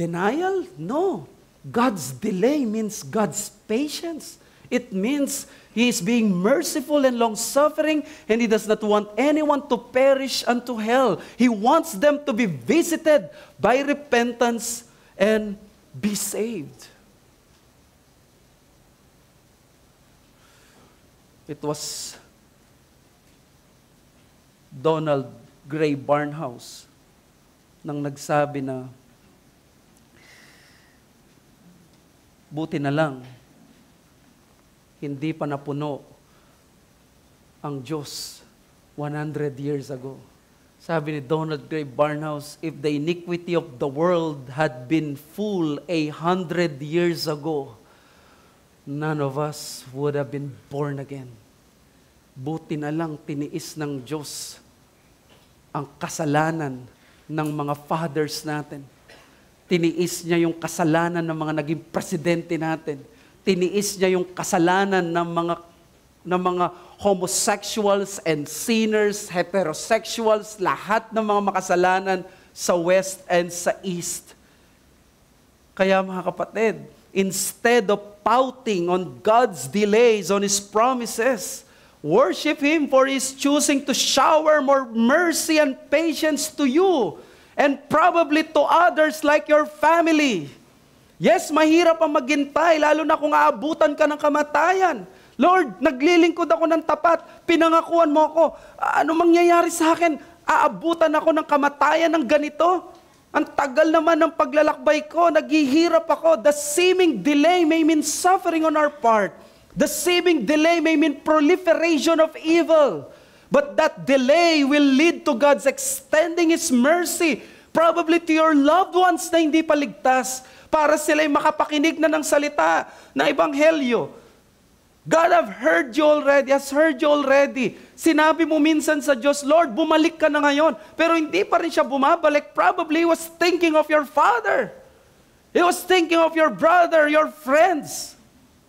Denial? No. God's delay means God's patience. It means He is being merciful and long-suffering, and He does not want anyone to perish unto hell. He wants them to be visited by repentance and be saved. It was Donald Gray Barnhouse nang nagsabi na, buti na lang, hindi pa napuno ang Diyos 100 years ago. Sabi ni Donald Gray Barnhouse, if the iniquity of the world had been full 100 years ago, none of us would have been born again. Buti na lang tiniis ng Diyos ang kasalanan ng mga fathers natin. Tiniis niya yung kasalanan ng mga naging presidente natin. Tiniis niya yung kasalanan ng mga homosexuals and sinners, heterosexuals, lahat ng mga makasalanan sa West and sa East. Kaya mga kapatid, instead of pouting on God's delays, on His promises, worship Him for His choosing to shower more mercy and patience to you and probably to others like your family. Yes, mahirap ang maghintay, lalo na kung aabutan ka ng kamatayan. Lord, naglilingkod ako ng tapat, pinangakuan mo ako. Ano mangyayari sa akin? Aabutan ako ng kamatayan ng ganito? Ang tagal naman ng paglalakbay ko, naghihirap ako. The seeming delay may mean suffering on our part. The seeming delay may mean proliferation of evil. But that delay will lead to God's extending His mercy, probably to your loved ones na hindi pa ligtas, para sila'y makapakinig na ng salita na ebanghelyo. God has heard you already. Sinabi mo minsan sa Diyos, Lord, bumalik ka na ngayon. Pero hindi pa rin siya bumabalik. Probably He was thinking of your father. He was thinking of your brother, your friends.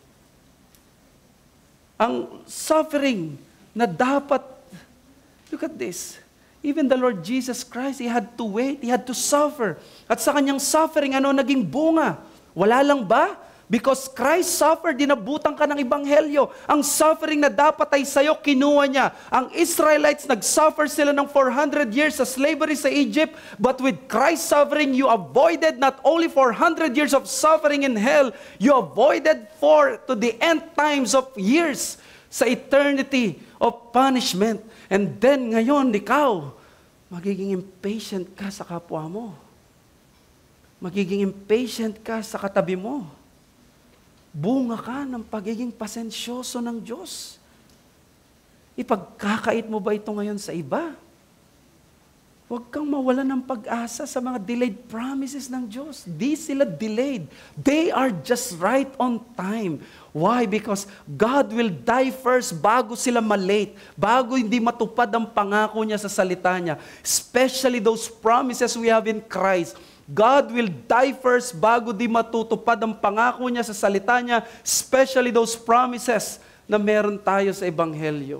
Ang suffering na dapat, look at this. Even the Lord Jesus Christ, He had to wait, He had to suffer. At sa Kanyang suffering, ano naging bunga? Wala lang ba? Because Christ suffered, dinabutan ka ng ebanghelyo. Ang suffering na dapat ay sa'yo, kinuha niya. Ang Israelites, nag-suffer sila ng 400 years sa slavery sa Egypt, but with Christ's suffering, you avoided not only 400 years of suffering in hell, you avoided to the end times of years sa eternity of punishment. And then ngayon, ikaw, magiging impatient ka sa kapwa mo. Magiging impatient ka sa katabi mo. Bunga ka ng pagiging pasensyoso ng Diyos. Ipagkakait mo ba ito ngayon sa iba? Huwag kang mawala ng pag-asa sa mga delayed promises ng Diyos. Di sila delayed. They are just right on time. Why? Because God will die first bago sila malate, bago hindi matupad ang pangako niya sa salita niya. Especially those promises we have in Christ. God will die first bago di matutupad ang pangako niya sa salita niya, especially those promises na meron tayo sa Ebanghelyo.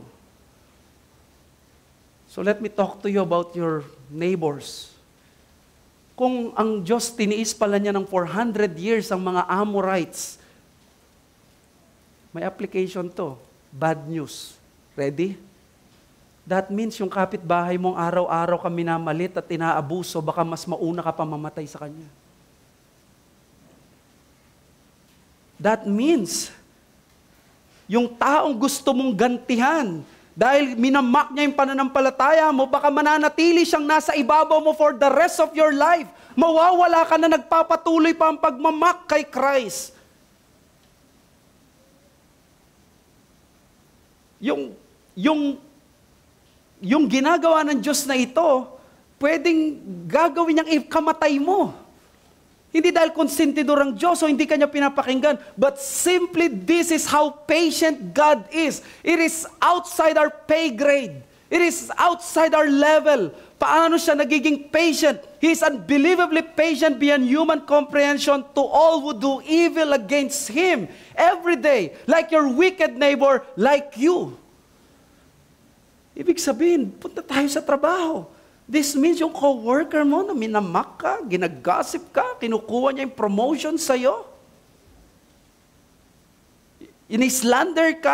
So let me talk to you about your neighbors. Kung ang Diyos tiniis pala niya ng 400 years ang mga Amorites, may application to. Bad news. Ready? That means yung kapitbahay mong araw-araw ka minamalit at inaabuso, baka mas mauna ka pa mamatay sa kanya. That means, yung taong gusto mong gantihan, dahil minamak niya yung pananampalataya mo, baka mananatili siyang nasa ibabaw mo for the rest of your life. Mawawala ka na nagpapatuloy pa ang pagmamak kay Christ. Yung ginagawa ng Diyos na ito, pwedeng gagawin niyang ikamatay mo. Hindi dahil konsentidor ang Diyos o hindi kanya pinapakinggan, but simply this is how patient God is. It is outside our pay grade. It is outside our level. Paano siya nagiging patient? He is unbelievably patient beyond human comprehension to all who do evil against Him. Every day, like your wicked neighbor, like you. Ibig sabihin, punta tayo sa trabaho. This means yung co-worker mo na minamak ka, ginagossip ka, kinukuha niya yung promotion sa'yo. Ini-slander ka,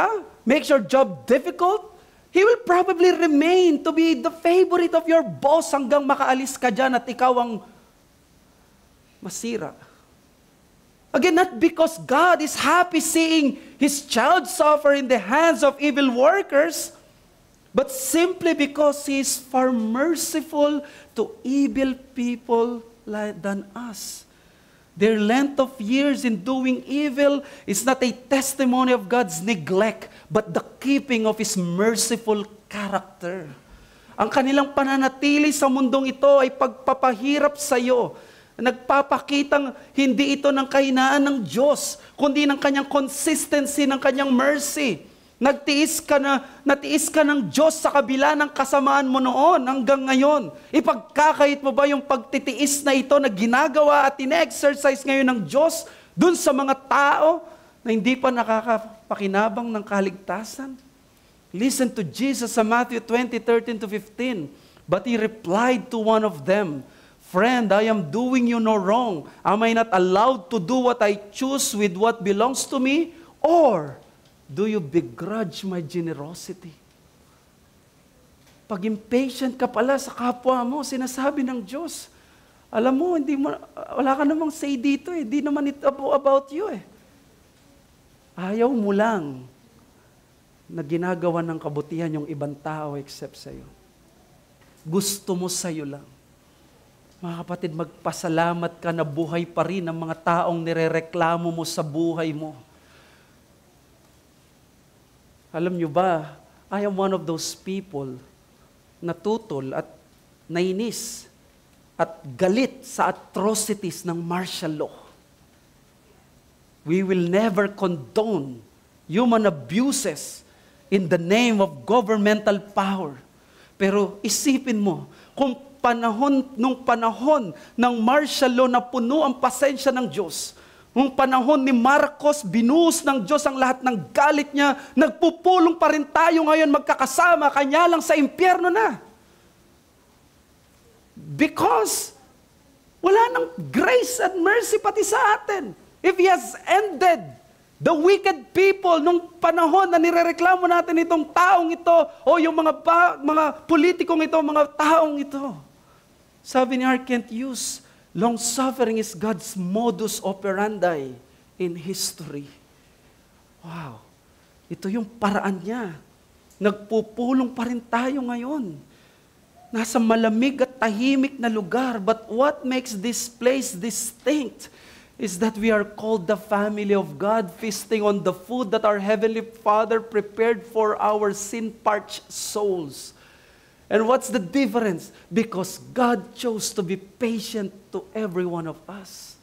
makes your job difficult, he will probably remain to be the favorite of your boss hanggang makaalis ka dyan at ikaw ang masira. Again, not because God is happy seeing His child suffer in the hands of evil workers, but simply because He is far merciful to evil people than us. Their length of years in doing evil is not a testimony of God's neglect, but the keeping of His merciful character. Ang kanilang pananatili sa mundong ito ay pagpapahirap sa iyo. Nagpapakitang hindi ito ng kahinaan ng Diyos, kundi ng kanyang consistency, ng kanyang mercy. Natiis ka ng Diyos sa kabila ng kasamaan mo noon hanggang ngayon. Ipagkakait mo ba yung pagtitiis na ito na ginagawa at ine-exercise ngayon ng Diyos dun sa mga tao na hindi pa nakakapakinabang ng kaligtasan? Listen to Jesus sa Matthew 20:13-15. But He replied to one of them, "Friend, I am doing you no wrong. Am I not allowed to do what I choose with what belongs to me? Or do you begrudge my generosity?" Pag impatient ka pala sa kapwa mo, sinasabi ng Diyos, alam mo, wala ka namang say dito eh. Di naman ito about you eh. Ayaw mo lang na ginagawa ng kabutihan yung ibang tao except sa'yo. Gusto mo sa'yo lang. Mga kapatid, magpasalamat ka na buhay pa rin ang mga taong nirereklamo mo sa buhay mo. Alam nyo ba, I am one of those people na tutol at nainis at galit sa atrocities ng martial law. We will never condone human abuses in the name of governmental power. Pero isipin mo, kung nung panahon ng martial law na puno ang pasensya ng Diyos, nung panahon ni Marcos, binuhos ng Diyos ang lahat ng galit niya, nagpupulong pa rin tayo ngayon magkakasama, kanya lang sa impyerno na. Because wala nang grace and mercy pati sa atin. If He has ended the wicked people nung panahon na nirereklamo natin itong taong ito o yung mga politikong ito, mga taong ito. Sabi ni R. Kent Hughes, long-suffering is God's modus operandi in history. Wow. Ito yung paraan niya. Nagpupulong pa rin tayo ngayon. Nasa malamig at tahimik na lugar. But what makes this place distinct is that we are called the family of God, feasting on the food that our Heavenly Father prepared for our sin-parched souls. And what's the difference? Because God chose to be patient to every one of us.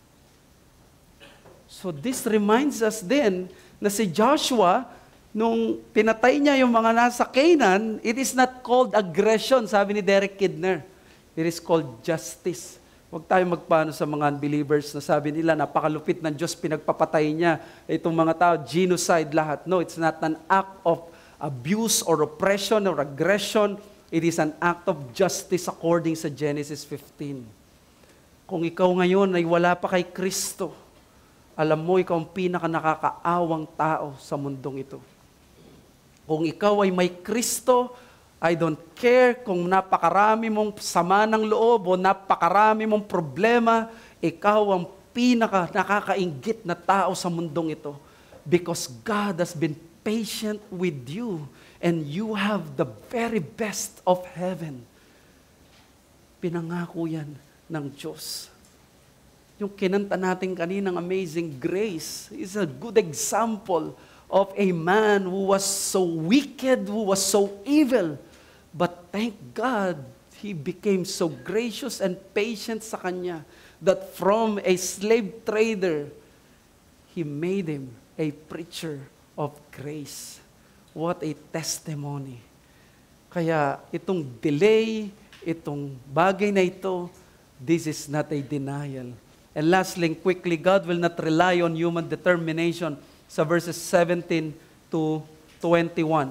So this reminds us then na si Joshua, nung pinatay niya yung mga nasa Canaan, it is not called aggression, sabi ni Derek Kidner. It is called justice. Huwag tayo magpaano sa mga unbelievers na sabi nila, napakalupit ng Diyos, pinagpapatay niya itong mga tao, genocide lahat. No, it's not an act of abuse or oppression or aggression. It is an act of justice according sa Genesis 15. Kung ikaw ngayon ay wala pa kay Kristo, alam mo, ikaw ang pinaka-nakakaawang tao sa mundong ito. Kung ikaw ay may Kristo, I don't care kung napakarami mong sama ng loob o napakarami mong problema, ikaw ang pinaka-nakakainggit na tao sa mundong ito. Because God has been patient with you and you have the very best of heaven. Pinangako yan ng Diyos. Yung kinanta natin kaninang Amazing Grace is a good example of a man who was so wicked, who was so evil. But thank God, He became so gracious and patient sa kanya that from a slave trader, He made him a preacher of grace. What a testimony. Kaya itong delay, itong bagay na ito, this is not a denial. And lastly, quickly, God will not rely on human determination sa verses 17 to 21.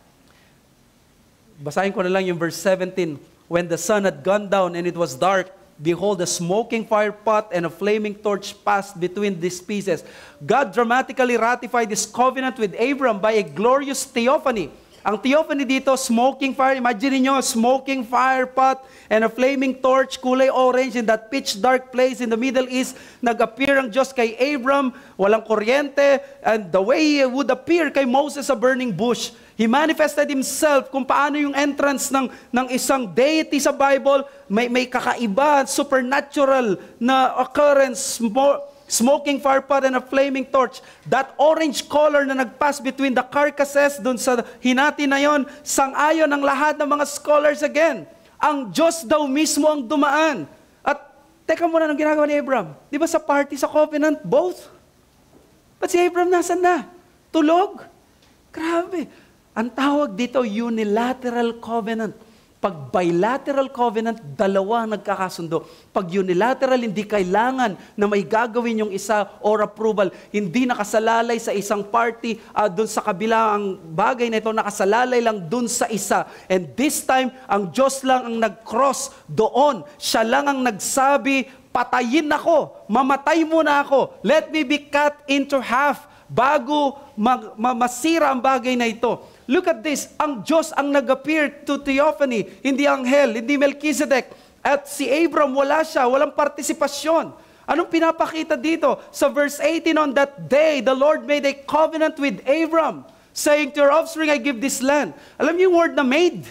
Basahin ko na lang yung verse 17. When the sun had gone down and it was dark, behold, a smoking fire pot and a flaming torch passed between these pieces. God dramatically ratified this covenant with Abram by a glorious theophany. Ang theophany dito, smoking fire. Imagine niyo, smoking fire pot and a flaming torch, kulay orange in that pitch dark place in the Middle East. Nag-appear ang Diyos kay Abram, walang kuryente, and the way He would appear kay Moses sa burning bush. He manifested Himself kung paano yung entrance ng isang deity sa Bible, may kakaiba, supernatural na occurrence, smoking fire pot and a flaming torch. That orange color na nagpass between the carcasses dun sa hinati na yon, sang-ayon ang lahat ng mga scholars again. Ang Diyos daw mismo ang dumaan. At teka muna, anong ginagawa ni Abram? Di ba sa party, sa covenant, both? But si Abram nasan na? Tulog? Grabe. Ang tawag dito, unilateral covenant. Pag bilateral covenant, dalawa nagkakasundo. Pag unilateral, hindi kailangan na may gagawin yung isa or approval. Hindi nakasalalay sa isang party, dun sa kabila ang bagay na ito, nakasalalay lang dun sa isa. And this time, ang Diyos lang ang nag-cross doon. Siya lang ang nagsabi, patayin ako, mamatay muna ako, let me be cut into half bago masira ang bagay na ito. Look at this, ang Diyos ang nag-appear to theophany, hindi anghel, hindi Melchizedek. At si Abram, wala siya, walang partisipasyon. Anong pinapakita dito? Sa verse 18, on that day, the Lord made a covenant with Abram, saying, to your offspring, I give this land. Alam niyo yung word na made?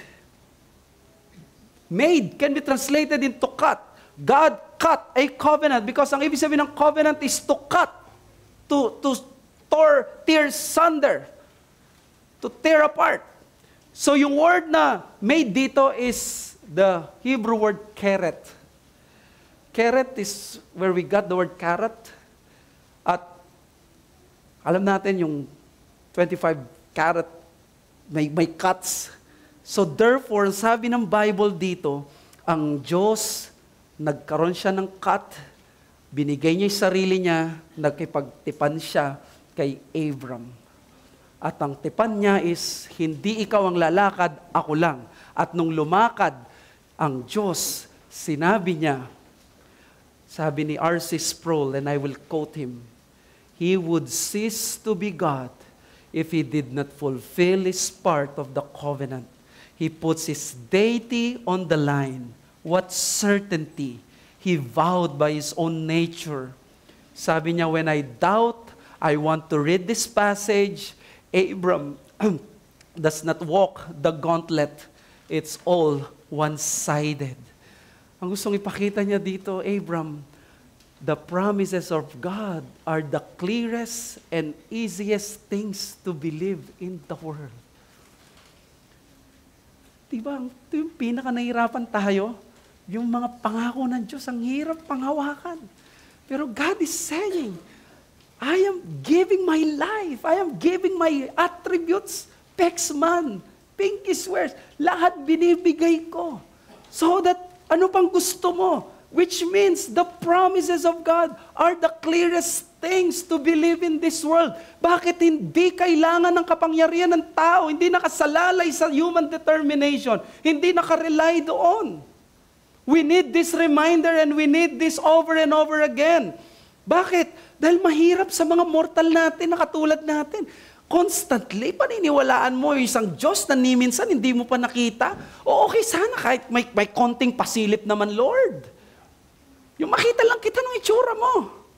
Made can be translated into cut. God cut a covenant because ang ibig sabihin ng covenant is to cut, to tear sunder, to tear apart. So yung word na made dito is the Hebrew word keret. Keret is where we got the word carrot. At alam natin yung 25 carat may cuts. So therefore, sabi ng Bible dito, ang Diyos, nagkaroon siya ng cut, binigay niya yung sarili niya, nagkipagtipan siya kay Abram. At ang tipan niya is, hindi ikaw ang lalakad, ako lang. At nung lumakad ang Diyos, sinabi niya, sabi ni R.C. Sproul, and I will quote him, He would cease to be God if He did not fulfill His part of the covenant. He puts His deity on the line. What certainty He vowed by His own nature. Sabi niya, when I doubt, I want to read this passage. Abram does not walk the gauntlet. It's all one-sided. Ang gustong ipakita niya dito, Abram, the promises of God are the clearest and easiest things to believe in the world. Diba, ito yung pinaka-nahirapan tayo, yung mga pangako ng Diyos, ang hirap panghawakan. Pero God is saying, I am giving my life. I am giving my attributes. Pexman, pinky swears, lahat binibigay ko. So that, ano pang gusto mo? Which means the promises of God are the clearest things to believe in this world. Bakit hindi kailangan ng kapangyarihan ng tao? Hindi nakasalalay sa human determination. Hindi nakarely doon. We need this reminder and we need this over and over again. Bakit? Dahil mahirap sa mga mortal natin na katulad natin. Constantly, paniniwalaan mo yung isang Diyos na minsan hindi mo pa nakita. O okay sana kahit may konting pasilip naman, Lord. Yung makita lang kita ng itsura mo.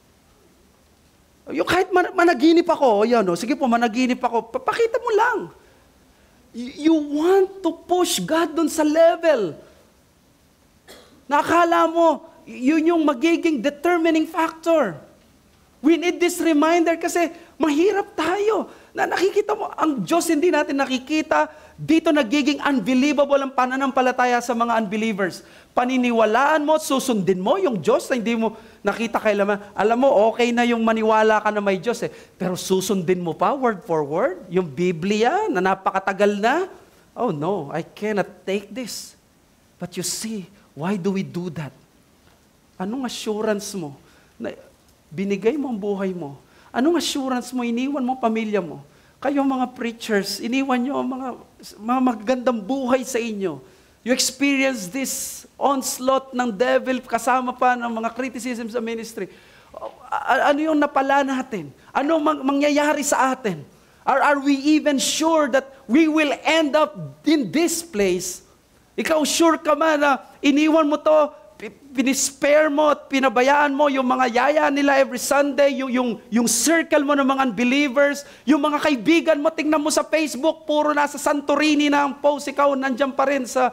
Yung kahit managinip ako, yan, sige po, managinip ako, pakita mo lang. You want to push God dun sa level. Nakakala mo, yun yung magiging determining factor. We need this reminder kasi mahirap tayo. Na nakikita mo, ang Diyos hindi natin nakikita, dito nagiging unbelievable ang pananampalataya sa mga unbelievers. Paniniwalaan mo, susundin mo yung Diyos na hindi mo nakita kailanman. Alam mo, okay na yung maniwala ka na may Diyos eh. Pero susundin mo pa, word for word, yung Biblia na napakatagal na. Oh no, I cannot take this. But you see, why do we do that? Anong assurance mo na binigay mo ang buhay mo? Anong assurance mo, iniwan mo pamilya mo? Kayo mga preachers, iniwan nyo ang mga magagandang buhay sa inyo. You experience this onslaught ng devil kasama pa ng mga criticism sa ministry. Ano yung napala natin? Ano mangyayari sa atin? Are we even sure that we will end up in this place? Ikaw sure ka man na iniwan mo to, pinispare mo at pinabayaan mo yung mga yaya nila every Sunday, yung circle mo ng mga unbelievers, yung mga kaibigan mo, tingnan mo sa Facebook, puro nasa Santorini na ang post, ikaw nandiyan pa rin sa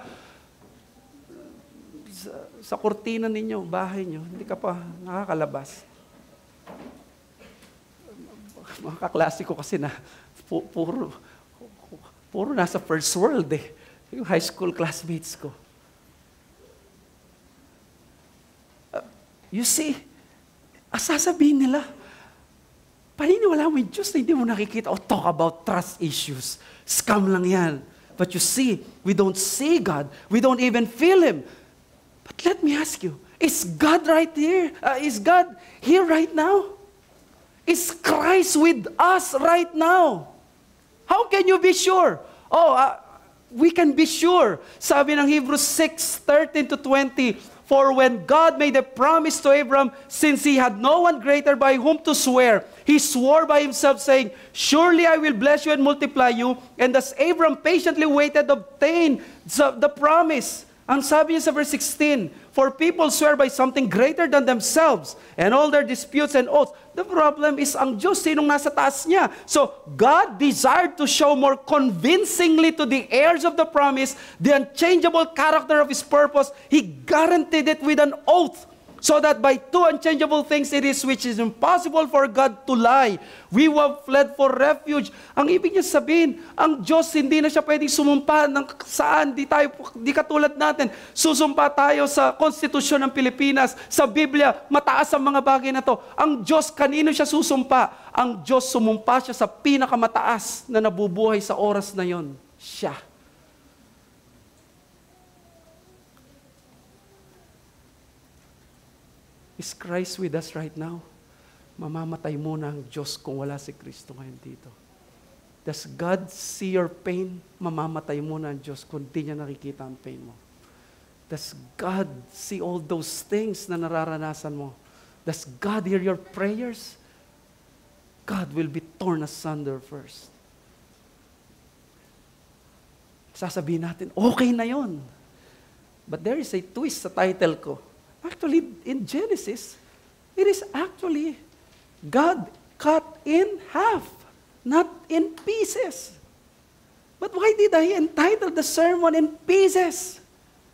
kurtina ninyo, bahay nyo, hindi ka pa nakakalabas. Mga kaklase ko kasi na puro nasa first world yung high school classmates ko. You see, sasabihin nila, paniniwala mo yung Diyos na hindi mo nakikita o talk about trust issues. Scam lang yan. But you see, we don't see God. We don't even feel Him. But let me ask you, is God right here? Is God here right now? Is Christ with us right now? How can you be sure? We can be sure. Sabi ng Hebrews 6:13-20, for when God made a promise to Abraham, since he had no one greater by whom to swear, he swore by himself, saying, surely I will bless you and multiply you. And as Abraham patiently waited, obtained the promise. Ang sabi niya sa verse 16, for people swear by something greater than themselves, and all their disputes and oaths. The problem is ang Diyos, sinong nasa taas niya. So, God desired to show more convincingly to the heirs of the promise the unchangeable character of His purpose. He guaranteed it with an oath, so that by two unchangeable things it is which is impossible for God to lie. We have fled for refuge. Ang ibig niya sabihin, ang Diyos hindi na siya pwedeng sumumpa ng saan, di katulad natin. Susumpa tayo sa konstitusyon ng Pilipinas, sa Biblia, mataas ang mga bagay na to. Ang Diyos, kanino siya susumpa? Ang Diyos sumumpa siya sa pinakamataas na nabubuhay sa oras na yon. Siya. Is Christ with us right now? Mamamatay muna ang Diyos kung wala si Kristo ngayon dito. Does God see your pain? Mamamatay muna ang Diyos kung di niya nakikita ang pain mo. Does God see all those things na nararanasan mo? Does God hear your prayers? God will be torn asunder first. Sasabihin natin, okay na yon. But there is a twist sa title ko. Actually, in Genesis, it is actually God cut in half, not in pieces. But why did I entitle the sermon in pieces?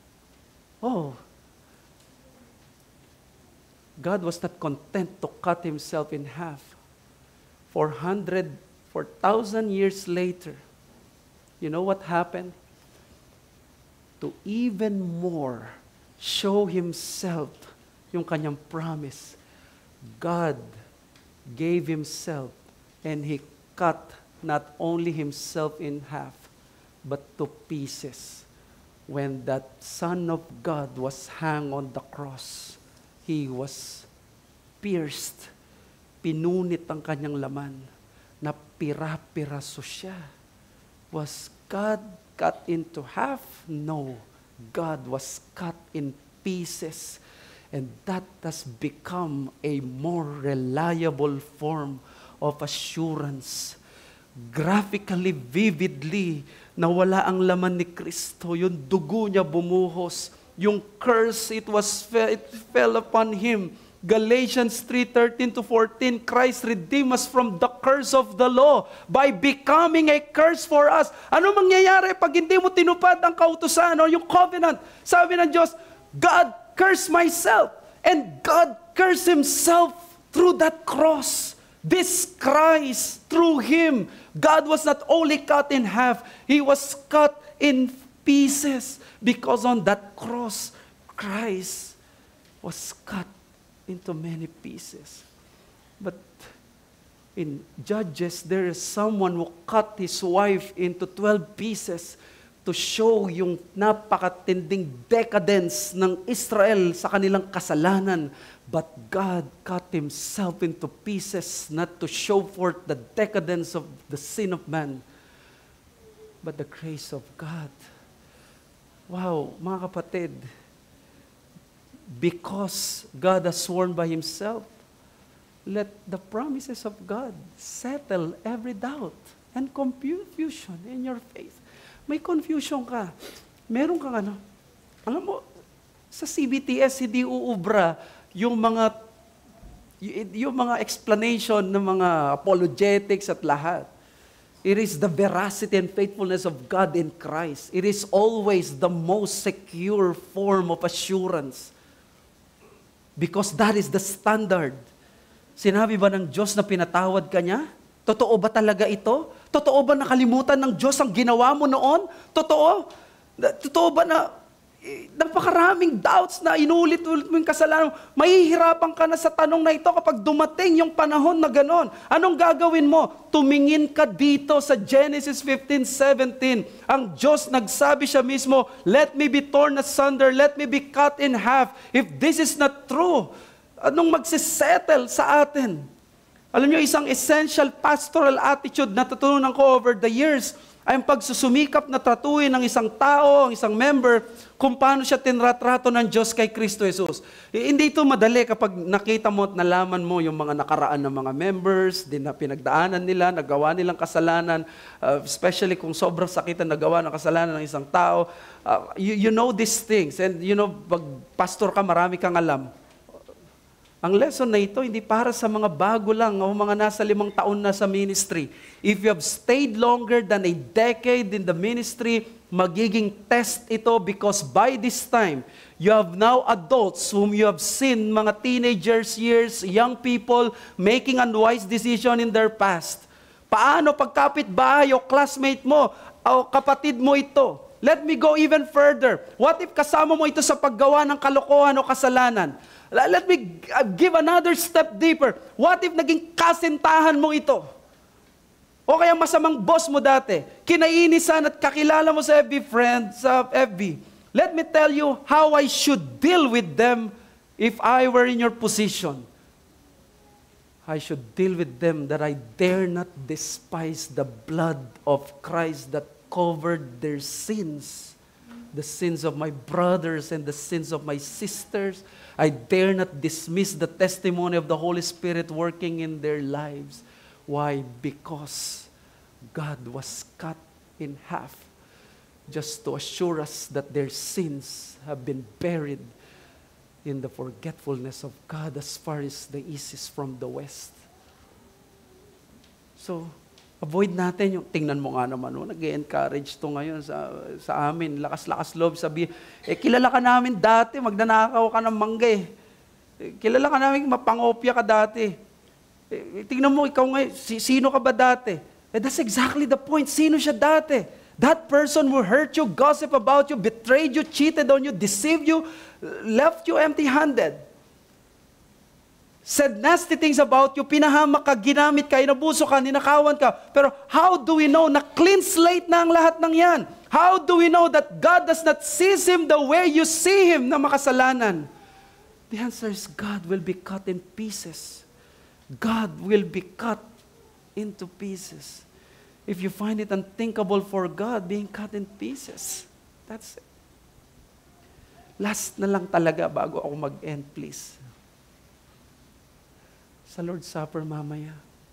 God was not content to cut Himself in half. 4,000 years later, you know what happened? To even more show Himself, yung kanyang promise, God gave Himself and He cut not only Himself in half, but to pieces. When that Son of God was hung on the cross, He was pierced, pinunit ang kanyang laman, na pira-piraso siya. Was God cut into half? No. God was cut in pieces, and that has become a more reliable form of assurance. Graphically, vividly, nawala ang laman ni Kristo, yung dugo niya bumuhos, yung curse, it fell upon Him. Galatians 3:13-14, Christ redeemed us from the curse of the law by becoming a curse for us. Ano mangyayari pag hindi mo tinupad ang kautusan o yung covenant? Sabi ng Diyos, God cursed myself, and God cursed Himself through that cross. This Christ, through Him, God was not only cut in half, He was cut in pieces, because on that cross, Christ was cut into many pieces. But in Judges, there is someone who cut his wife into 12 pieces to show yung napakatinding decadence ng Israel sa kanilang kasalanan. But God cut Himself into pieces not to show forth the decadence of the sin of man, but the grace of God. Wow, mga kapatid, because God has sworn by Himself, let the promises of God settle every doubt and confusion in your faith. May confusion ka. Meron kang alam mo, sa CBTS, hindi uubra yung mga explanation ng mga apologetics at lahat. It is the veracity and faithfulness of God in Christ. It is always the most secure form of assurance. Because that is the standard. Sinabi ba ng Diyos na pinatawad ka niya? Totoo ba talaga ito? Totoo ba nakalimutan ng Diyos ang ginawa mo noon? Totoo? Totoo ba na napakaraming doubts na inulit-ulit mo yung kasalanan? Mahihirapan ka na sa tanong na ito kapag dumating yung panahon na ganon. Anong gagawin mo? Tumingin ka dito sa Genesis 15:17. Ang Diyos nagsabi siya mismo, let me be torn asunder, let me be cut in half. If this is not true, anong magsisettle sa atin? Alam niyo, isang essential pastoral attitude na natutunan ko over the years ay ang pagsusumikap na tratuhin ng isang tao, ang isang member, kung paano siya tinratrato ng Diyos kay Kristo Jesus. Hindi ito madali kapag nakita mo at nalaman mo yung mga nakaraan ng mga members, din na pinagdaanan nila, nagawa nilang kasalanan, especially kung sobrang sakit ang nagawa ng kasalanan ng isang tao. You know these things, and you know, pag pastor ka, marami kang alam. Ang lesson na ito, hindi para sa mga bago lang o mga nasa 5 taon na sa ministry. If you have stayed longer than a decade in the ministry, magiging test ito because by this time, you have now adults whom you have seen, mga teenagers years, young people making unwise decision in their past. Paano pagkapit bahay o classmate mo o kapatid mo ito? Let me go even further. What if kasama mo ito sa paggawa ng kalokohan o kasalanan? Let me give another step deeper. What if naging kasintahan mo ito? O kaya masamang boss mo dati, kinainisan at kakilala mo sa FB friend, sa FB. Let me tell you how I should deal with them if I were in your position. I should deal with them that I dare not despise the blood of Christ that covered their sins. The sins of my brothers and the sins of my sisters. I dare not dismiss the testimony of the Holy Spirit working in their lives. Why? Because God was cut in half just to assure us that their sins have been buried in the forgetfulness of God as far as the east is from the west. So, avoid natin yung, tingnan mo nga naman, nag-encourage to ngayon sa amin, lakas-lakas loob, sabi, kilala ka namin dati, magnanakaw ka ng mangga kilala ka namin, mapangopya ka dati. Tingnan mo, ikaw ngayon, sino ka ba dati? That's exactly the point, sino siya dati? That person who hurt you, gossip about you, betrayed you, cheated on you, deceived you, left you empty-handed. Said nasty things about you, pinahamak ka, ginamit ka, inabuso ka, ninakawan ka. Pero how do we know na clean slate na ang lahat ng yan? How do we know that God does not see him the way you see him na makasalanan? The answer is God will be cut in pieces. God will be cut into pieces. If you find it unthinkable for God being cut in pieces, that's it. Last na lang talaga bago ako mag-end, please. Sa Lord's Supper mamaya,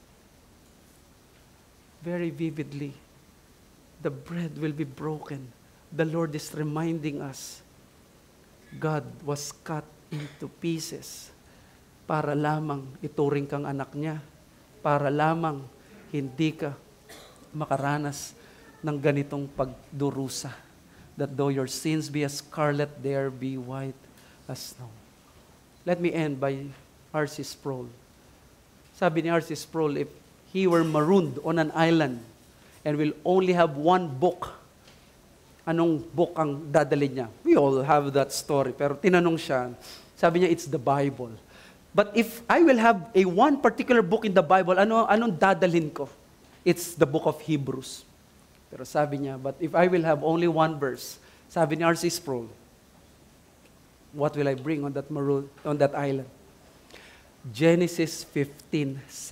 very vividly, the bread will be broken. The Lord is reminding us, God was cut into pieces para lamang ituring kang anak niya, para lamang hindi ka makaranas ng ganitong pagdurusa. That though your sins be as scarlet, they be white as snow. Let me end by R.C. Sproul. Sabi ni R.C. Sproul, if he were marooned on an island and will only have one book, anong book ang dadalhin niya? We all have that story. Pero tinanong siya, sabi niya, it's the Bible. But if I will have one particular book in the Bible, anong dadalhin ko? It's the book of Hebrews. Pero sabi niya, but if I will have only one verse, sabi ni R.C. Sproul, what will I bring on that island? Genesis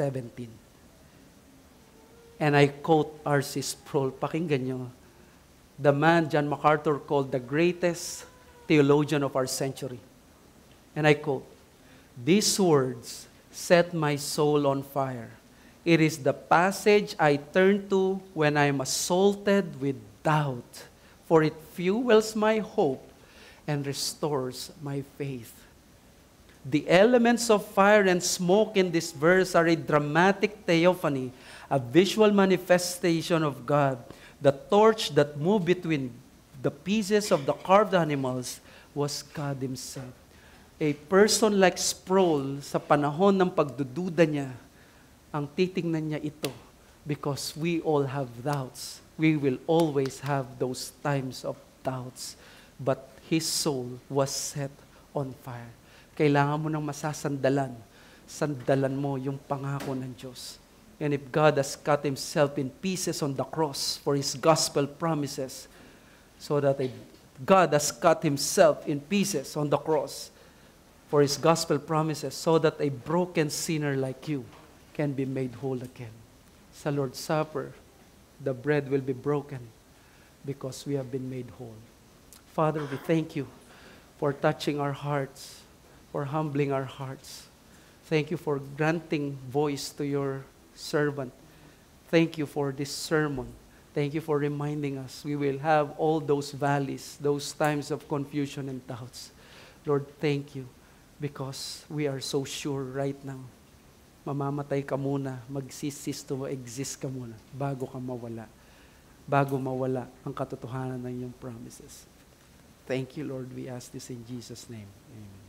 15:17. And I quote R.C. Sproul, pakinggan niyo, the man John MacArthur called the greatest theologian of our century. And I quote, "These words set my soul on fire. It is the passage I turn to when I am assaulted with doubt, for it fuels my hope and restores my faith." The elements of fire and smoke in this verse are a dramatic theophany, a visual manifestation of God. The torch that moved between the pieces of the carved animals was God Himself. A person like Sproul, sa panahon ng pagdududa niya, ang titingnan niya ito, because we all have doubts. We will always have those times of doubts. But his soul was set on fire. Kailangan mo nang masasandalan. Sandalan mo yung pangako ng Diyos. And if God has cut Himself in pieces on the cross for His gospel promises, so that God has cut Himself in pieces on the cross for His gospel promises, so that a broken sinner like you can be made whole again. Sa Lord's Supper, the bread will be broken because we have been made whole. Father, we thank You for touching our hearts, for humbling our hearts. Thank You for granting voice to Your servant. Thank You for this sermon. Thank You for reminding us we will have all those valleys, those times of confusion and doubts. Lord, thank You because we are so sure right now. Mamamatay ka muna, mag-cease to exist ka muna bago ka mawala. Bago mawala ang katotohanan ng iyong promises. Thank You, Lord. We ask this in Jesus' name. Amen.